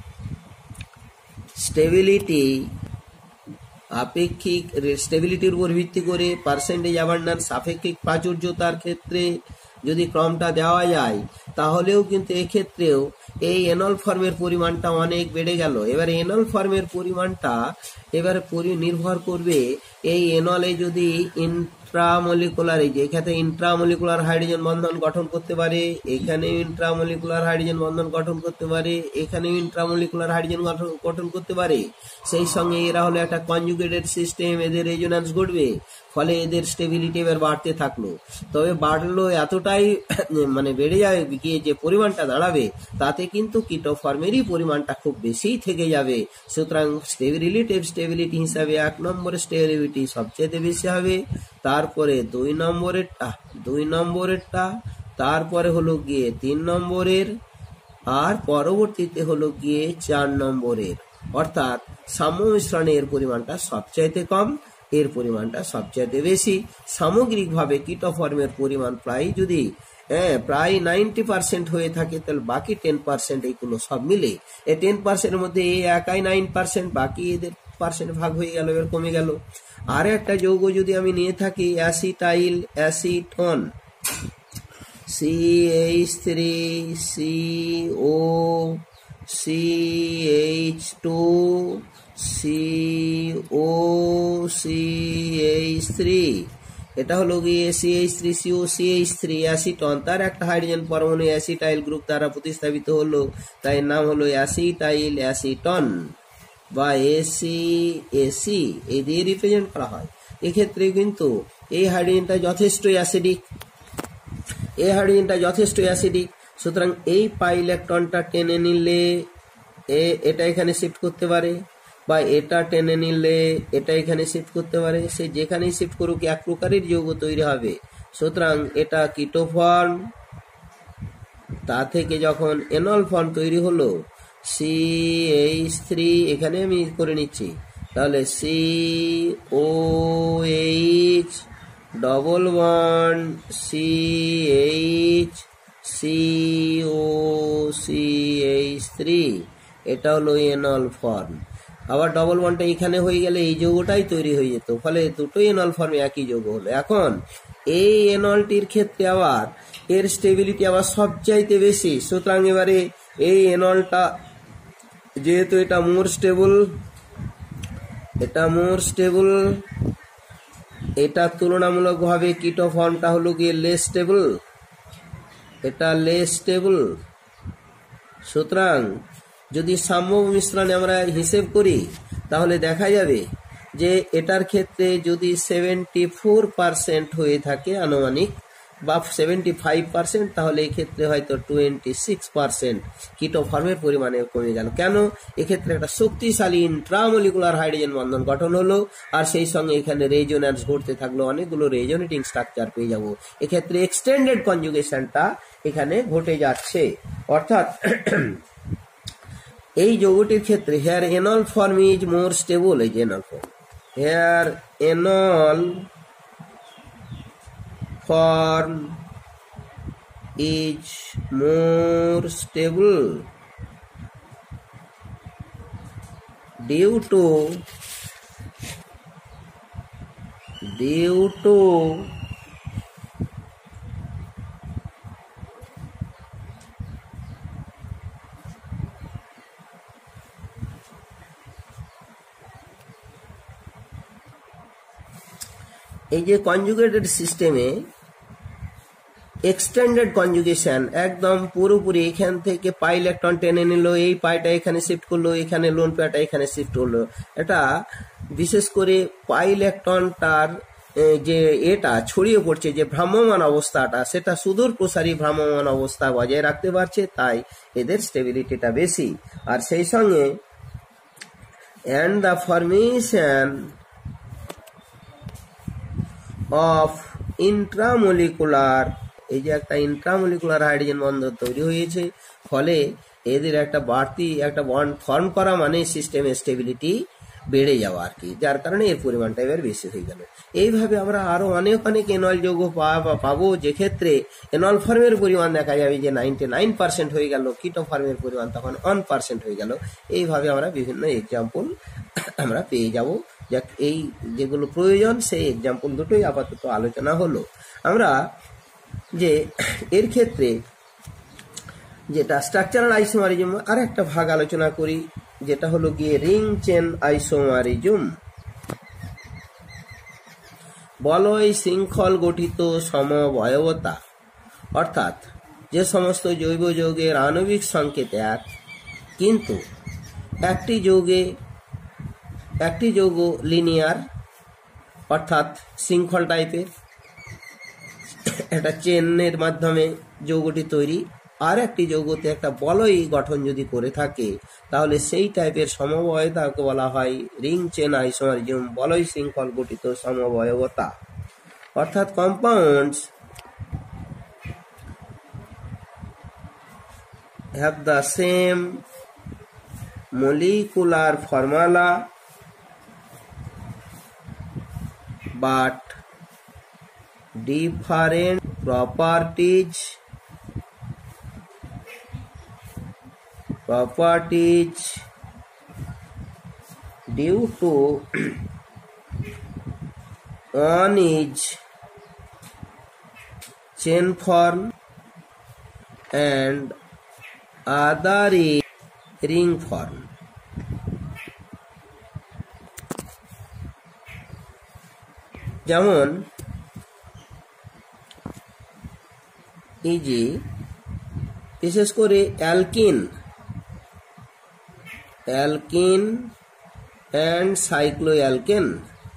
স্টেবিলিটি, আপেক্ষিক স্টেবিলিটির উপর ভিত্তি করে পার্সেন্টেজ অ্যাবান্ডেন্স, আপেক্ষিক প্রাচুর্যতার ক্ষেত্রে যদি ক্রমটা দেওয়া যায়, তাহলেও কিন্তু এক্ষেত্রেও এই এনল ফর্মের পরিমাণটা অনেক বেড়ে গেল। এবারে এনল ফর্মের পরিমাণটা এবারে নির্ভর করবে এই এনলে যদি ইন্ট্রামলিকুলার, এই যে এখানে ইন্ট্রামলিকুলার হাইড্রোজেন বন্ধন গঠন করতে পারে, এখানে ইন্ট্রামলিকুলার হাইড্রোজেন বন্ধন গঠন করতে পারে, এখানে ইন্ট্রামলিকুলার হাইড্রোজেন গঠন করতে পারে। সেই সঙ্গে এরা হলো একটা কনজুগেটেড সিস্টেম, এদের রেজোন্যান্স ঘটবে, ফলে এদের স্টেবিলিটি এবার বাড়তে থাকলো। তবে বাড়লো এতটাই মানে বেড়ে যাবে গিয়ে যে পরিমাণটা দাঁড়াবে, তাতে কিন্তু কিটো ফর্মেরই পরিমাণটা খুব বেশি থেকে যাবে। সুতরাং রিলেটিভ স্টেবিলিটি হিসাবে এক নম্বরের স্টেবিলিটি সবচেয়ে বেশি হবে, তারপরে দুই নম্বরেরটা দুই নম্বরেরটা তারপরে হলো গিয়ে তিন নম্বরের, আর পরবর্তীতে হলো গিয়ে চার নম্বরের। অর্থাৎ সাম্য মিশ্রণে এর পরিমাণটা সবচাইতে কম, এর পরিমাণটা সবচাইতে বেশি। সামগ্রিকভাবে কিটোফর্মের পরিমাণ প্রায় যদি হ্যাঁ প্রায় নাইনটি পার্সেন্ট হয়ে থাকে, তাহলে বাকি টেন পার্সেন্ট এইগুলো সব মিলে এই টেন পার্সেন্টের মধ্যে এই একাই নাইন পার্সেন্ট, বাকি এদের পার্সেন্ট ভাগ হয়ে গেল, এবার কমে গেল। আর একটা যৌগ যদি আমি নিয়ে থাকি acetyl acetone, C H three C O C H two C O C H three, এটা হলো গিয়ে C H three C O C H three acetone, তার একটা হাইড্রোজেন পরমাণু অ্যাসিটাইল গ্রুপ দ্বারা প্রতিস্থাপিত হলো, তাই নাম হলো অ্যাসিটাইল অ্যাসিটন বা এসি এসি, এই দিয়ে রিপ্রেজেন্ট করা হয়। এক্ষেত্রে কিন্তু এই হাইড্রোজেনটা যথেষ্ট অ্যাসিডিক, এই হাইড্রোজেনটা যথেষ্ট অ্যাসিডিক, সুতরাং এই পাই ইলেকট্রনটা টেনে নিলে এটা এখানে শিফট করতে পারে, বা এটা টেনে নিলে এটা এখানে শিফট করতে পারে, সে যেখানেই শিফট করুক এক প্রকারের যৌগ তৈরি হবে। সুতরাং এটা কিটো ফর্ম, তা থেকে যখন এনল ফর্ম তৈরি হলো সি এইচ থ্রি, এখানে আমি করে নিচ্ছি, তাহলে C O H double one C H C O C H three, এটা হলো এনল ফর্ম। আবার ডবল ওয়ানটা এখানে হয়ে গেলে এই যৌগটাই তৈরি হয়ে যেত, ফলে দুটোই এনল ফর্মে একই যৌগ হলো। এখন এই এনলটির ক্ষেত্রে আবার এর স্টেবিলিটি আবার সবচাইতে বেশি, সুতরাং এবারে এই এনলটা যেহেতু এটা মোর স্টেবল, এটা মোর স্টেবল, এটা তুলনামূলকভাবে কিটো ফর্মটা হলো গিয়ে লেস স্টেবল, এটা লেস স্টেবল। সুতরাং যদি সাম্য মিশ্রণে আমরা হিসেব করি তাহলে দেখা যাবে যে এটার ক্ষেত্রে যদি সেভেন্টি ফোর পার্সেন্ট হয়ে থাকে আনুমানিক, বা সেভেন্টি ফাইভ পার্সেন্ট, তাহলে এই ক্ষেত্রে হয়তো টোয়েন্টি সিক্স পার্সেন্ট কিটোফর্মের পরিমাণে কমে গেল। কেন? এক্ষেত্রে একটা শক্তিশালী ইন্ট্রামলিকুলার হাইড্রোজেন বন্ধন গঠন হলো, আর সেই সঙ্গে এখানে রেজোন্যান্স ঘটতে থাকলো, অনেকগুলো রেজোনেটিং স্ট্রাকচার পেয়ে যাব। এক্ষেত্রে এক্সটেন্ডেড কনজুগেশনটা এখানে ঘটে যাচ্ছে। অর্থাৎ এই যৌগটির ক্ষেত্রে here enol form is more stable, এই যে enol form, here enol form is more stable due to due to এই যে কনজুগেটেড সিস্টেমে এক্সটেন্ডেড কনজুগেশন একদম পুরোপুরি এখান থেকে পাই ইলেকট্রন টেনে নিল, এই পাইটা এখানে শিফট করলো, এখানে লোন পেয়ারটা এখানে শিফট করলো। এটা বিশেষ করে পাই ইলেকট্রনটার যে এটা ছড়িয়ে পড়ছে, যে ভ্রাম্যমান অবস্থাটা, সেটা সুদূর প্রসারী ভ্রাম্যমান অবস্থা বজায় রাখতে পারছে, তাই এদের স্টেবিলিটিটা বেশি। আর সেই সঙ্গে and the formation of intramolecular, এই যে একটা ইন্ট্রামলিকুলার হাইড্রোজেন বন্ধন তৈরি হয়েছে, ফলে এদের একটা বাড়তি একটা বন্ড ফর্ম করা মানে সিস্টেমের স্টেবিলিটি বেড়ে যাওয়া আর কি, যার কারণে এর পরিমাণটা এবার বেশি হয়ে গেল। এইভাবে আমরা আরো অনেক অনেক এনল যৌগ পাবো, যে ক্ষেত্রে এনল ফর্মের পরিমাণ দেখা যাবে যে নাইনটি নাইন পার্সেন্ট হয়ে গেল, কিটো ফর্মের পরিমাণ তখন ওয়ান পার্সেন্ট হয়ে গেল। এইভাবে আমরা বিভিন্ন এক্সাম্পল আমরা পেয়ে যাব। যাক, এই যেগুলো প্রয়োজন সেই এক্সাম্পল দুটোই আপাতত আলোচনা হলো। আমরা যে এর ক্ষেত্রে যেটা স্ট্রাকচারাল আইসোমারিজম আর একটা ভাগ আলোচনা করি, যেটা হলো গিয়ে রিং চেন আইসোমারিজম। বলয় শৃঙ্খল গঠিত সমবয়বতা, অর্থাৎ যে সমস্ত জৈব যৌগের আণবিক সংকেত এক, কিন্তু একটি যৌগে একটি যৌগ লিনিয়ার অর্থাৎ শৃঙ্খল টাইপের, একটা চেনের মাধ্যমে যৌগটি তৈরি, আর একটি যৌগতে একটা বলয় গঠন যদি করে থাকে তাহলে সেই টাইপের সমবয়তাকে বলা হয় রিং চেন আইসোমারিজম, বলয় শৃঙ্খল গঠিত সমবয়বতা। অর্থাৎ compounds have the same molecular formula but different properties properties due to one is chain form and other is ring form. যেমন এই যে বিশেষ করে alkene alkene and cycloalkane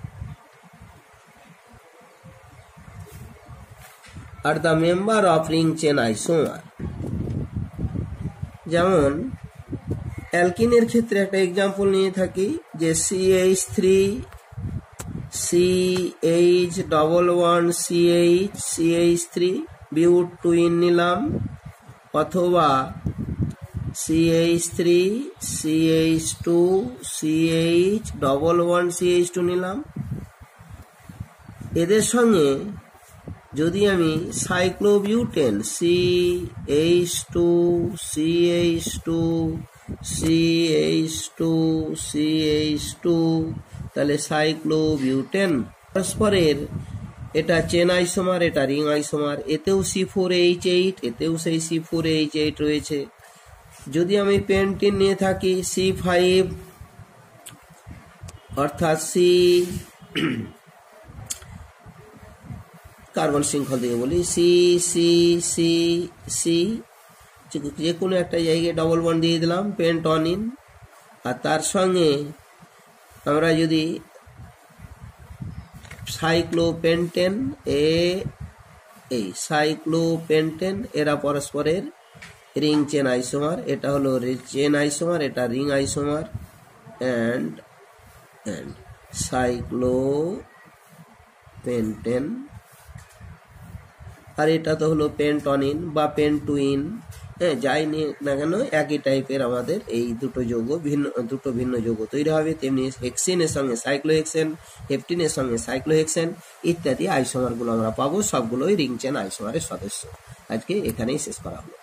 are the member of ring chain isomer. যেমন অ্যালকিনের ক্ষেত্রে একটা এক্সাম্পল নিয়ে থাকি যে C H three C H double one C H C H three but two ene নিলাম, অথবা C H three C H two C H double one C H two নিলাম। এদের সঙ্গে যদি আমি cyclobutane C H two C H two C H two C H two তাহলে সাইক্লোবিউটেন পরস্পরের এটা চেন আইসোমার, এটা রিং আইসোমার, এতেও সি ফোর এইচ এইট, এতেও সেই সি ফোর এইচ এইট রয়েছে। যদি আমি পেন্টিন নিয়ে থাকি সি ফাইভ অর্থাৎ সি কার্বন শৃঙ্খল থেকে বলি সি সি সি সি যে কোনো একটা জায়গায় ডবল বন্ড দিয়ে দিলাম পেন্টনিন, আর তার সঙ্গে আমরা যদি সাইক্লোপেন্টেন এ এই সাইক্লোপেন্টেন এরা পরস্পরের রিং চেন আইসোমার, এটা হলো চেন আইসোমার, এটা ring isomer and and cyclopentane, আর এটা তো হলো পেন্টনিন বা পেন্টুইন। হ্যাঁ, যাই নিয়ে না কেন একই টাইপের আমাদের এই দুটো যৌগ ভিন্ন দুটো ভিন্ন যৌগ তৈরি হবে। তেমনি হেক্সিনের সঙ্গে সাইক্লোহেক্সেন, হেপটিনের সঙ্গে সাইক্লোহেক্সেন ইত্যাদি আইসোমারগুলো আমরা পাবো, সবগুলোই রিং চেন আইসোমারের সদস্য। আজকে এখানেই শেষ করা হলো।